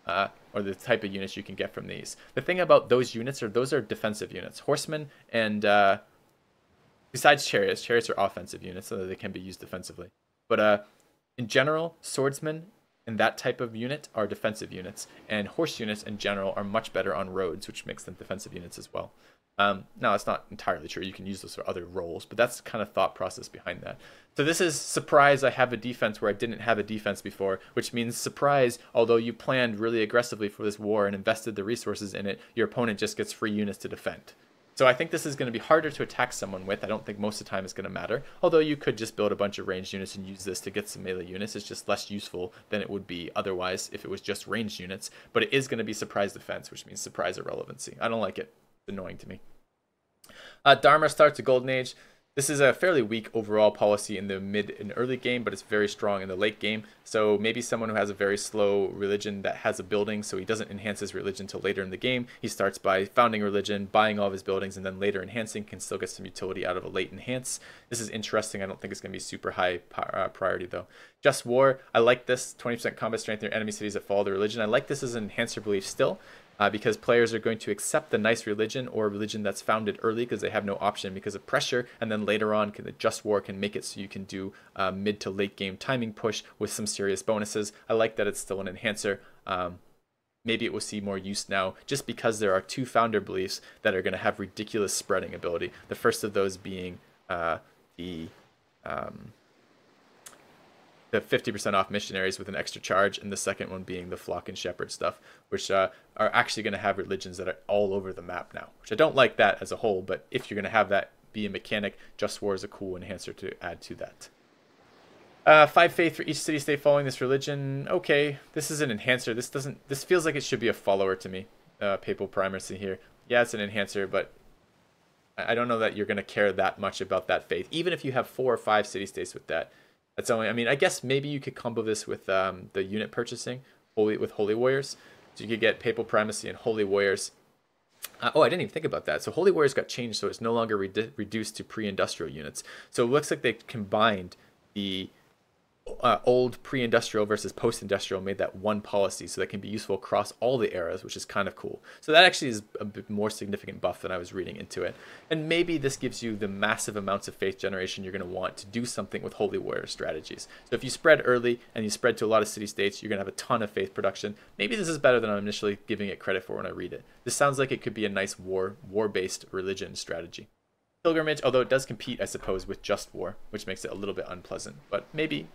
Speaker 1: or the type of units you can get from these. The thing about those units are those are defensive units. Horsemen and besides chariots are offensive units, so that they can be used defensively. But in general, swordsmen and that type of unit are defensive units, and horse units in general are much better on roads, which makes them defensive units as well. Now, it's not entirely true. You can use those for other roles, but that's the kind of thought process behind that. So this is surprise, I have a defense where I didn't have a defense before, which means surprise, although you planned really aggressively for this war and invested the resources in it, your opponent just gets free units to defend. So I think this is going to be harder to attack someone with. I don't think most of the time it's going to matter. Although you could just build a bunch of ranged units and use this to get some melee units. It's just less useful than it would be otherwise if it was just ranged units. But it is going to be surprise defense, which means surprise irrelevancy. I don't like it. It's annoying to me. Dharma starts a Golden Age. This is a fairly weak overall policy in the mid and early game, but it's very strong in the late game. So maybe someone who has a very slow religion that has a building, so he doesn't enhance his religion till later in the game. He starts by founding a religion, buying all of his buildings, and then later enhancing, can still get some utility out of a late enhance. This is interesting. I don't think it's going to be super high priority though. Just War, I like this. 20% combat strength in your enemy cities that follow the religion. I like this as an enhancer belief still. Because players are going to accept the nice religion or a religion that's founded early because they have no option because of pressure, and then later on the Just War can make it so you can do mid to late game timing push with some serious bonuses. I like that it's still an enhancer. Maybe it will see more use now just because there are two founder beliefs that are going to have ridiculous spreading ability. The first of those being the 50% off missionaries with an extra charge, and the second one being the flock and shepherd stuff, which are actually going to have religions that are all over the map now, which I don't like that as a whole, but if you're going to have that be a mechanic, Just War is a cool enhancer to add to that. 5 faith for each city-state following this religion. Okay, this is an enhancer. This feels like it should be a follower to me. Papal primacy here. Yeah, it's an enhancer, but I don't know that you're going to care that much about that faith, even if you have 4 or 5 city-states with that. That's only, I mean, I guess maybe you could combo this with the unit purchasing with Holy Warriors. So you could get Papal Primacy and Holy Warriors. Oh, I didn't even think about that. So Holy Warriors got changed, so it's no longer reduced to pre-industrial units. So it looks like they combined the old pre-industrial versus post-industrial, made that one policy, so that can be useful across all the eras, which is kind of cool. So that actually is a bit more significant buff than I was reading into it. And maybe this gives you the massive amounts of faith generation you're going to want to do something with Holy Warrior strategies. So if you spread early and you spread to a lot of city-states, you're going to have a ton of faith production. Maybe this is better than I'm initially giving it credit for when I read it. This sounds like it could be a nice war-based religion strategy. Pilgrimage, although it does compete, I suppose, with Just War, which makes it a little bit unpleasant, but maybe.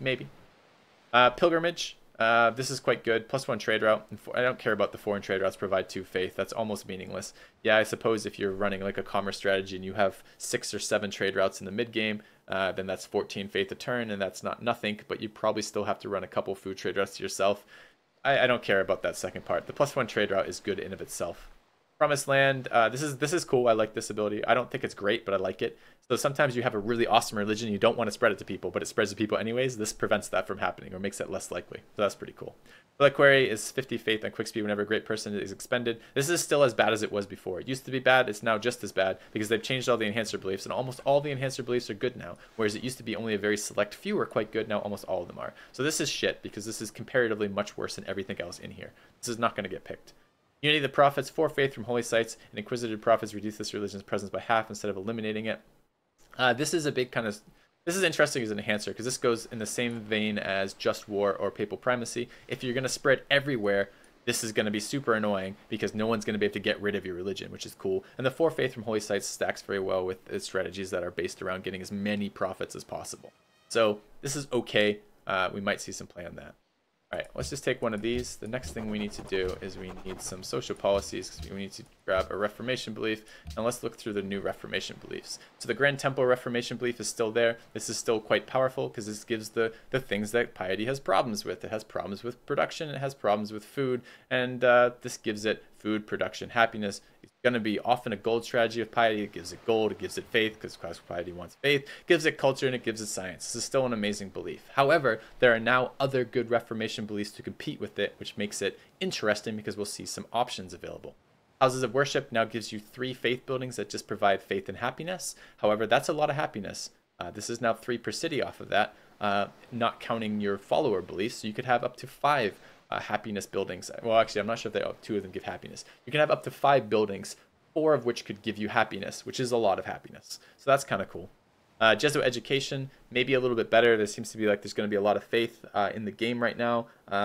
Speaker 1: Pilgrimage, this is quite good. +1 trade route. I don't care about the foreign trade routes provide 2 faith. That's almost meaningless. Yeah, I suppose if you're running like a commerce strategy and you have 6 or 7 trade routes in the mid game, then that's 14 faith a turn, and that's not nothing, but you probably still have to run a couple food trade routes yourself. I don't care about that second part. The +1 trade route is good in of itself. Promised Land, this is cool. I like this ability. I don't think it's great, but I like it. So sometimes you have a really awesome religion, you don't want to spread it to people, but it spreads to people anyways. This prevents that from happening or makes it less likely. So that's pretty cool. Reliquary is 50 faith on quick speed whenever a great person is expended. This is still as bad as it was before. It used to be bad, it's now just as bad because they've changed all the enhancer beliefs, and almost all the enhancer beliefs are good now, whereas it used to be only a very select few are quite good. Now almost all of them are. So this is shit because this is comparatively much worse than everything else in here. This is not going to get picked. Unity of the Prophets, 4 faith from holy sites, and Inquisitive Prophets reduce this religion's presence by half instead of eliminating it. This is a big kind of, this is interesting as an enhancer because this goes in the same vein as Just War or Papal Primacy. If you're going to spread everywhere, this is going to be super annoying because no one's going to be able to get rid of your religion, which is cool. And the 4 faith from holy sites stacks very well with its strategies that are based around getting as many prophets as possible. So this is okay. We might see some play on that. All right, let's just take one of these. The next thing we need to do is we need some social policies because we need to grab a Reformation belief, and let's look through the new Reformation beliefs. So the Grand Temple Reformation belief is still there. This is still quite powerful because this gives the things that piety has problems with. It has problems with production, it has problems with food, and this gives it food, production, happiness. It's going to be often a gold strategy with piety. It gives it gold, it gives it faith because piety wants faith, it gives it culture, and it gives it science. This is still an amazing belief. However, there are now other good Reformation beliefs to compete with it, which makes it interesting because we'll see some options available. Houses of Worship now gives you 3 faith buildings that just provide faith and happiness. However, that's a lot of happiness. This is now 3 per city off of that, not counting your follower beliefs. So you could have up to 5 happiness buildings. Well, actually, I'm not sure if they 2 of them give happiness. You can have up to 5 buildings, 4 of which could give you happiness, which is a lot of happiness. So that's kind of cool. Jesuit education, maybe a little bit better. There seems to be like there's going to be a lot of faith in the game right now.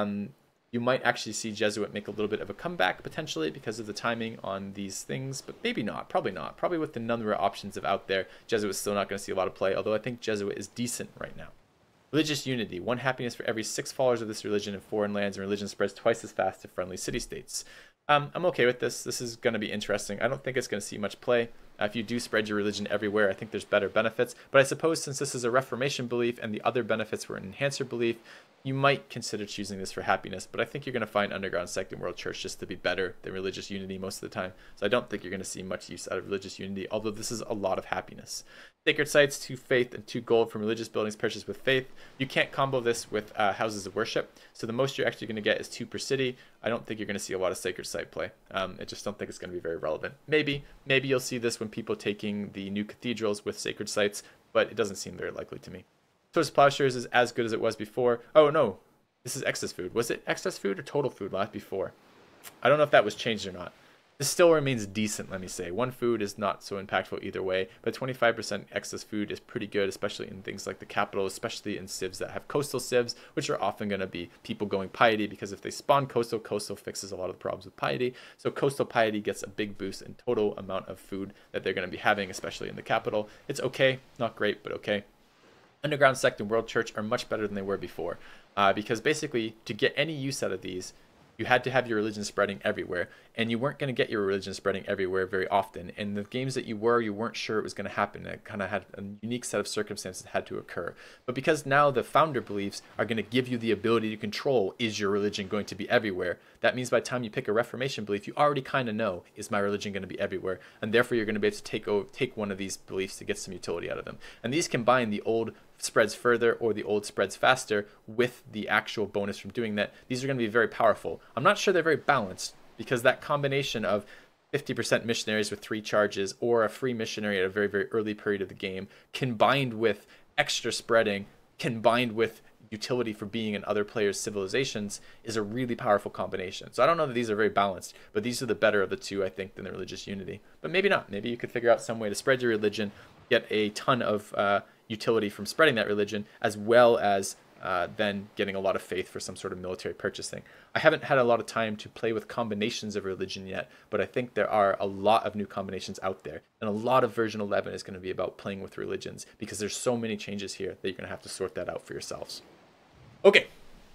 Speaker 1: You might actually see Jesuit make a little bit of a comeback potentially because of the timing on these things, but maybe not. Probably not. Probably with the number of options of out there, Jesuit is still not going to see a lot of play, although I think Jesuit is decent right now. Religious unity, 1 happiness for every 6 followers of this religion in foreign lands, and religion spreads twice as fast to friendly city-states. I'm okay with this. This is going to be interesting. I don't think it's going to see much play. If you do spread your religion everywhere, I think there's better benefits. But I suppose since this is a Reformation belief and the other benefits were an Enhancer belief, you might consider choosing this for happiness. But I think you're going to find Underground Sect and World Church just to be better than religious unity most of the time. So I don't think you're going to see much use out of religious unity, although this is a lot of happiness. Sacred sites, 2 faith and 2 gold from religious buildings purchased with faith. You can't combo this with houses of worship. So the most you're actually going to get is 2 per city. I don't think you're going to see a lot of sacred site play. I just don't think it's going to be very relevant. Maybe you'll see this when people taking the new cathedrals with sacred sites, but it doesn't seem very likely to me. Towards Plowshares is as good as it was before. Oh no, this is excess food. Was it excess food or total food last before? I don't know if that was changed or not. This still remains decent, let me say. 1 food is not so impactful either way, but 25% excess food is pretty good, especially in things like the capital, especially in civs that have coastal civs, which are often going to be people going piety, because if they spawn coastal, coastal fixes a lot of the problems with piety. So coastal piety gets a big boost in total amount of food that they're going to be having, especially in the capital. It's okay, not great, but okay. Underground Sect and World Church are much better than they were before, because basically to get any use out of these, you had to have your religion spreading everywhere, and you weren't going to get your religion spreading everywhere very often. And the games that you weren't sure it was going to happen. It kind of had a unique set of circumstances that had to occur. But because now the founder beliefs are going to give you the ability to control, is your religion going to be everywhere? That means by the time you pick a Reformation belief, you already kind of know, is my religion going to be everywhere? And therefore you're going to be able to take one of these beliefs to get some utility out of them. And these combine the old spreads further or the old spreads faster with the actual bonus from doing that. These are going to be very powerful. I'm not sure they're very balanced, because that combination of 50% missionaries with 3 charges or a free missionary at a very, very early period of the game, combined with extra spreading, combined with utility for being in other players' civilizations, is a really powerful combination. So I don't know that these are very balanced, but these are the better of the 2, I think, than the religious unity. But maybe not. Maybe you could figure out some way to spread your religion, get a ton of utility from spreading that religion, as well as then getting a lot of faith for some sort of military purchasing. I haven't had a lot of time to play with combinations of religion yet, but I think there are a lot of new combinations out there, and a lot of version 11 is going to be about playing with religions, because there's so many changes here that you're going to have to sort that out for yourselves. Okay,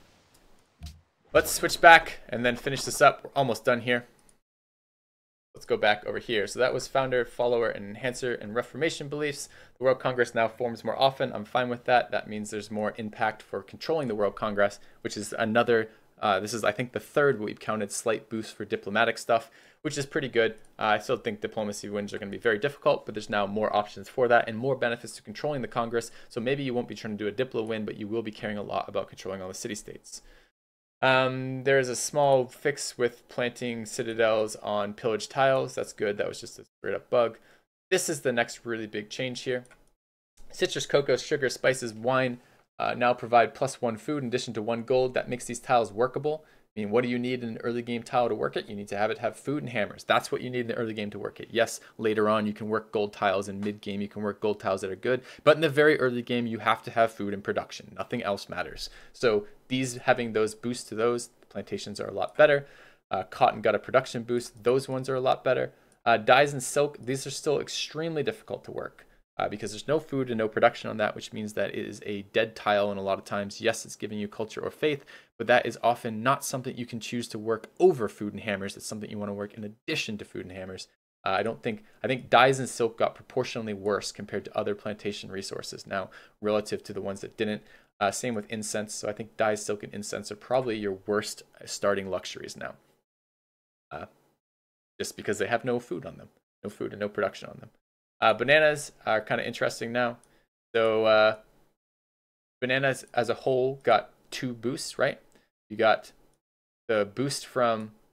Speaker 1: let's switch back and then finish this up. We're almost done here. Let's go back over here. So that was founder, follower, and enhancer and Reformation beliefs. The World Congress now forms more often. I'm fine with that. That means there's more impact for controlling the World Congress, which is another, this is I think the 3rd we've counted slight boost for diplomatic stuff, which is pretty good. I still think diplomacy wins are going to be very difficult, but there's now more options for that and more benefits to controlling the Congress. So maybe you won't be trying to do a diplo win, but you will be caring a lot about controlling all the city-states. There's a small fix with planting citadels on pillaged tiles. That's good. That was just a straight up bug. This is the next really big change here. Citrus, cocoa, sugar, spices, wine now provide +1 food in addition to 1 gold. That makes these tiles workable. I mean, what do you need in an early game tile to work it? You need to have food and hammers. That's what you need in the early game to work it. Yes, later on you can work gold tiles. In mid game you can work gold tiles that are good, but in the very early game you have to have food and production. Nothing else matters. So these, having those boosts to those plantations, are a lot better. Cotton got a production boost. Those ones are a lot better. Dyes and silk, these are still extremely difficult to work. Because there's no food and no production on that, which means that it is a dead tile, and a lot of times, yes, it's giving you culture or faith, but that is often not something you can choose to work over food and hammers. It's something you want to work in addition to food and hammers. I think dyes and silk got proportionally worse compared to other plantation resources now, relative to the ones that didn't. Same with incense. So I think dyes, silk, and incense are probably your worst starting luxuries now. Just because they have no food on them. No food and no production on them. Bananas are kind of interesting now. So bananas as a whole got 2 boosts, right? You got the boost from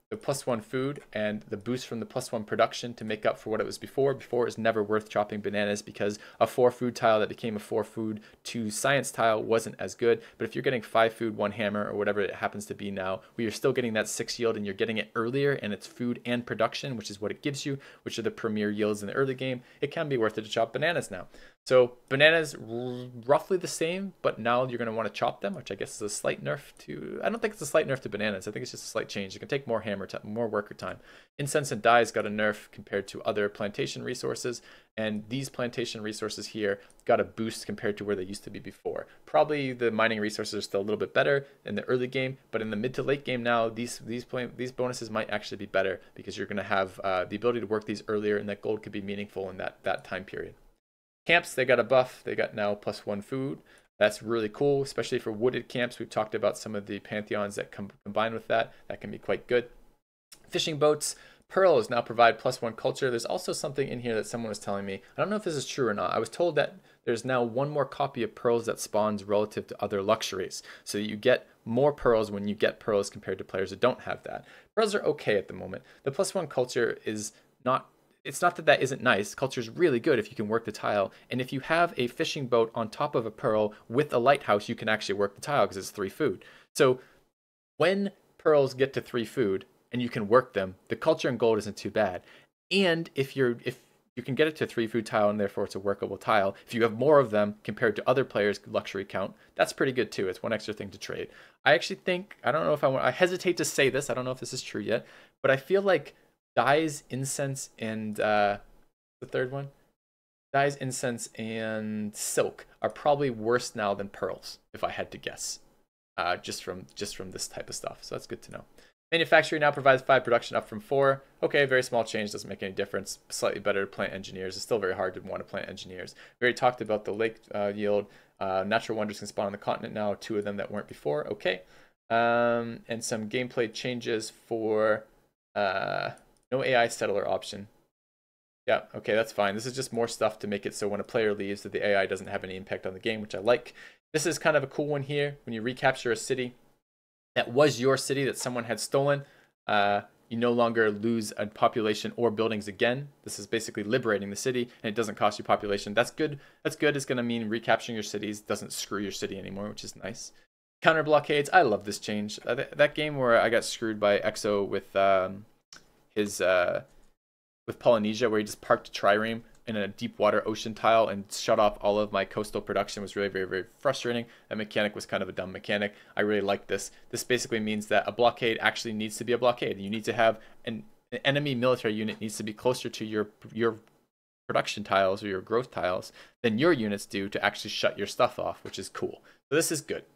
Speaker 1: the +1 food and the boost from the +1 production to make up for what it was before. Before, it was never worth chopping bananas because a 4 food tile that became a 4 food to science tile wasn't as good. But if you're getting 5 food, 1 hammer, or whatever it happens to be now, where you're still getting that 6 yield and you're getting it earlier and it's food and production, which is what it gives you, which are the premier yields in the early game, it can be worth it to chop bananas now. So bananas roughly the same, but now you're going to want to chop them, which I guess is a slight nerf to, I don't think it's a slight nerf to bananas. I think it's just a slight change. It can take more hammer time, more worker time. Incense and dyes got a nerf compared to other plantation resources, and these plantation resources here got a boost compared to where they used to be before. Probably the mining resources are still a little bit better in the early game, but in the mid to late game now, these bonuses might actually be better because you're going to have the ability to work these earlier, and that gold could be meaningful in that time period. Camps, they got a buff. They got now +1 food. That's really cool, especially for wooded camps. We've talked about some of the pantheons that combine with that. That can be quite good. Fishing boats, pearls now provide +1 culture. There's also something in here that someone was telling me. I don't know if this is true or not. I was told that there's now 1 more copy of pearls that spawns relative to other luxuries. So you get more pearls when you get pearls compared to players that don't have that. Pearls are okay at the moment. The +1 culture is not, it's not that that isn't nice. Culture is really good if you can work the tile. And if you have a fishing boat on top of a pearl with a lighthouse, you can actually work the tile because it's 3 food. So when pearls get to 3 food and you can work them, the culture and gold isn't too bad. And if you can get it to 3 food tile and therefore it's a workable tile, if you have more of them compared to other players' luxury count, that's pretty good too. It's 1 extra thing to trade. I actually think, I don't know if I hesitate to say this. I don't know if this is true yet, but I feel like dyes, incense, and the third one, dyes, incense, and silk are probably worse now than pearls, if I had to guess, just from this type of stuff. So that's good to know. Manufacturing now provides 5 production, up from 4. Okay, very small change, doesn't make any difference. Slightly better to plant engineers. It's still very hard to want to plant engineers. We already talked about the lake yield. Natural wonders can spawn on the continent now, 2 of them that weren't before. Okay, and some gameplay changes for no AI settler option. Yeah, okay, that's fine. This is just more stuff to make it so when a player leaves that the AI doesn't have any impact on the game, which I like. This is kind of a cool one here. When you recapture a city that was your city that someone had stolen, you no longer lose a population or buildings again. This is basically liberating the city, and it doesn't cost you population. That's good. That's good. It's going to mean recapturing your cities doesn't screw your city anymore, which is nice. Counter blockades. I love this change. That game where I got screwed by Exo with with Polynesia, where he just parked a trireme in a deep water ocean tile and shut off all of my coastal production, was really very, very frustrating. That mechanic was kind of a dumb mechanic. I really like this. This basically means that a blockade actually needs to be a blockade. You need to have an enemy military unit needs to be closer to your production tiles or your growth tiles than your units do to actually shut your stuff off, which is cool. So this is good.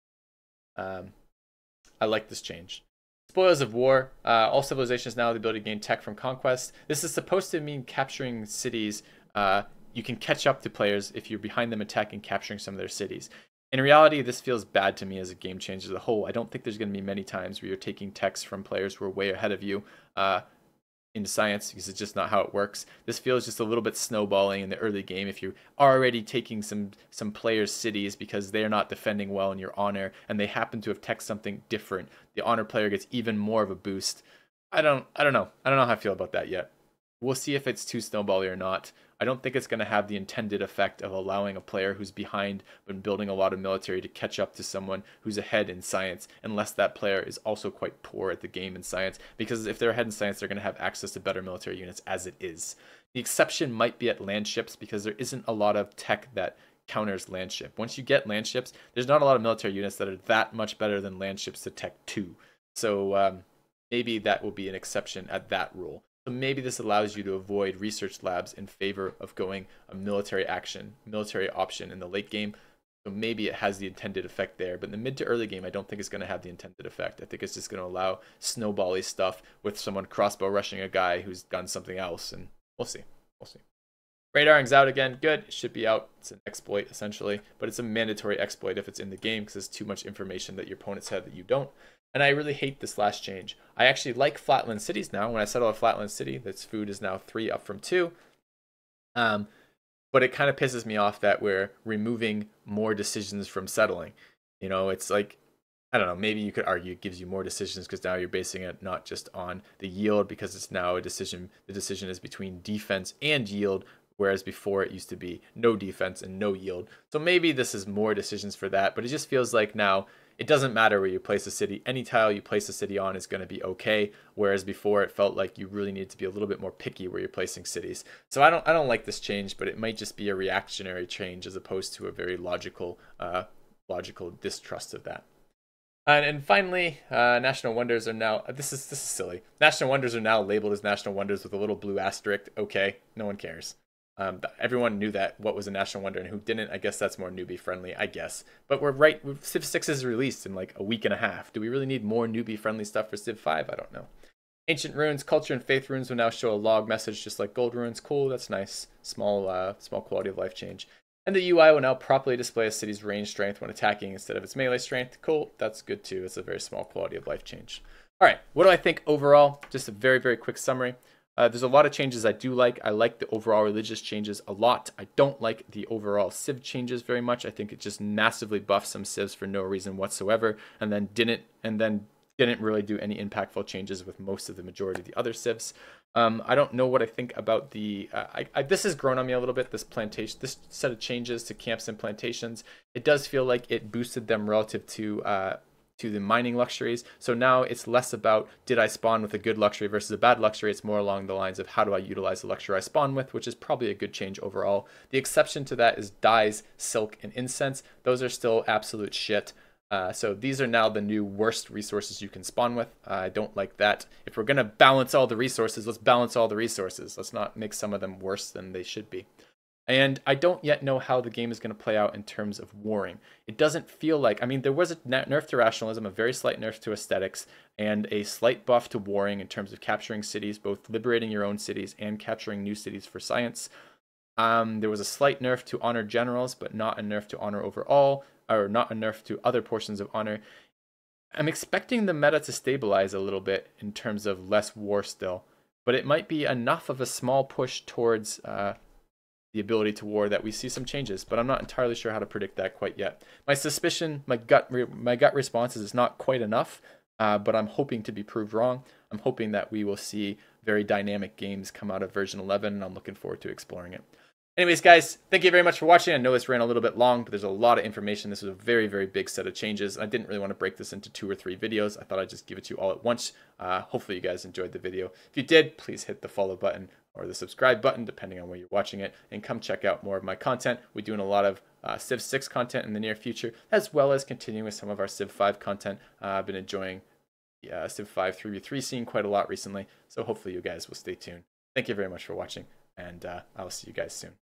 Speaker 1: I like this change. Spoils of war. All civilizations now have the ability to gain tech from conquest. This is supposed to mean capturing cities. You can catch up to players if you're behind them attacking, capturing some of their cities. In reality, this feels bad to me as a game change as a whole. I don't think there's going to be many times where you're taking techs from players who are way ahead of you in science, because it's just not how it works. This feels just a little bit snowballing in the early game if you're already taking some players' cities because they're not defending well in your honor and they happen to have tech something different. The honor player gets even more of a boost. I don't know how I feel about that yet. We'll see if it's too snowbally or not. I don't think it's going to have the intended effect of allowing a player who's behind but building a lot of military to catch up to someone who's ahead in science, unless that player is also quite poor at the game in science, because if they're ahead in science, they're going to have access to better military units as it is. The exception might be at land ships, because there isn't a lot of tech that counters land ship. Once you get land ships, there's not a lot of military units that are that much better than land ships to tech 2. So maybe that will be an exception at that rule. So maybe this allows you to avoid research labs in favor of going a military option in the late game. So maybe it has the intended effect there. But in the mid to early game, I don't think it's going to have the intended effect. I think it's just going to allow snowbally stuff with someone crossbow rushing a guy who's done something else. And we'll see. We'll see. Radaring's out again. Good. It should be out. It's an exploit, essentially. But it's a mandatory exploit if it's in the game, because there's too much information that your opponents have that you don't. And I really hate this last change. I actually like flatland cities now. When I settle a flatland city, its food is now 3 up from 2. But it kind of pisses me off that we're removing more decisions from settling. You know, it's like, I don't know, maybe you could argue it gives you more decisions because now you're basing it not just on the yield, because it's now a decision. The decision is between defense and yield, whereas before it used to be no defense and no yield. So maybe this is more decisions for that, but it just feels like now it doesn't matter where you place a city. Any tile you place a city on is going to be okay, whereas before it felt like you really need to be a little bit more picky where you're placing cities. So I don't like this change, but it might just be a reactionary change as opposed to a very logical distrust of that. And finally, National Wonders are now, this is silly. National Wonders are now labeled as National Wonders with a little blue asterisk. Okay, no one cares. Everyone knew that what was a National Wonder and who didn't. I guess that's more newbie friendly, I guess. But we're right, Civ 6 is released in like a week and a half. Do we really need more newbie friendly stuff for Civ 5? I don't know. Ancient runes, culture and faith runes will now show a log message just like gold runes. Cool, that's nice. Small quality of life change. And the UI will now properly display a city's range strength when attacking instead of its melee strength. Cool, that's good too. It's a very small quality of life change. All right, what do I think overall? Just a very, very quick summary. There's a lot of changes I do like. I like the overall religious changes a lot. I don't like the overall civ changes very much. I think it just massively buffed some civs for no reason whatsoever, and then didn't really do any impactful changes with most of the majority of the other civs. I don't know what I think about the. This has grown on me a little bit. This set of changes to camps and plantations. It does feel like it boosted them relative to the mining luxuries. So now it's less about did I spawn with a good luxury versus a bad luxury. It's more along the lines of how do I utilize the luxury I spawn with, which is probably a good change overall. The exception to that is dyes, silk, and incense. Those are still absolute shit. So these are now the new worst resources you can spawn with. I don't like that. If we're going to balance all the resources, let's balance all the resources. Let's not make some of them worse than they should be. And I don't yet know how the game is going to play out in terms of warring. It doesn't feel like, I mean, there was a nerf to rationalism, a very slight nerf to aesthetics, and a slight buff to warring in terms of capturing cities, both liberating your own cities and capturing new cities for science. There was a slight nerf to honor generals, but not a nerf to honor overall, or not a nerf to other portions of honor. I'm expecting the meta to stabilize a little bit in terms of less war still, but it might be enough of a small push towards the ability to war that we see some changes, but I'm not entirely sure how to predict that quite yet. My suspicion, my gut response is it's not quite enough, but I'm hoping to be proved wrong. I'm hoping that we will see very dynamic games come out of version 11, and I'm looking forward to exploring it. Anyways, guys, thank you very much for watching. I know this ran a little bit long, but there's a lot of information. This was a very, very big set of changes. I didn't really want to break this into 2 or 3 videos. I thought I'd just give it to you all at once. Hopefully you guys enjoyed the video. If you did, please hit the follow button or the subscribe button, depending on where you're watching it, and come check out more of my content. We're doing a lot of Civ 6 content in the near future, as well as continuing with some of our Civ 5 content. I've been enjoying the Civ 5 3v3 scene quite a lot recently, so hopefully you guys will stay tuned. Thank you very much for watching, and I will see you guys soon.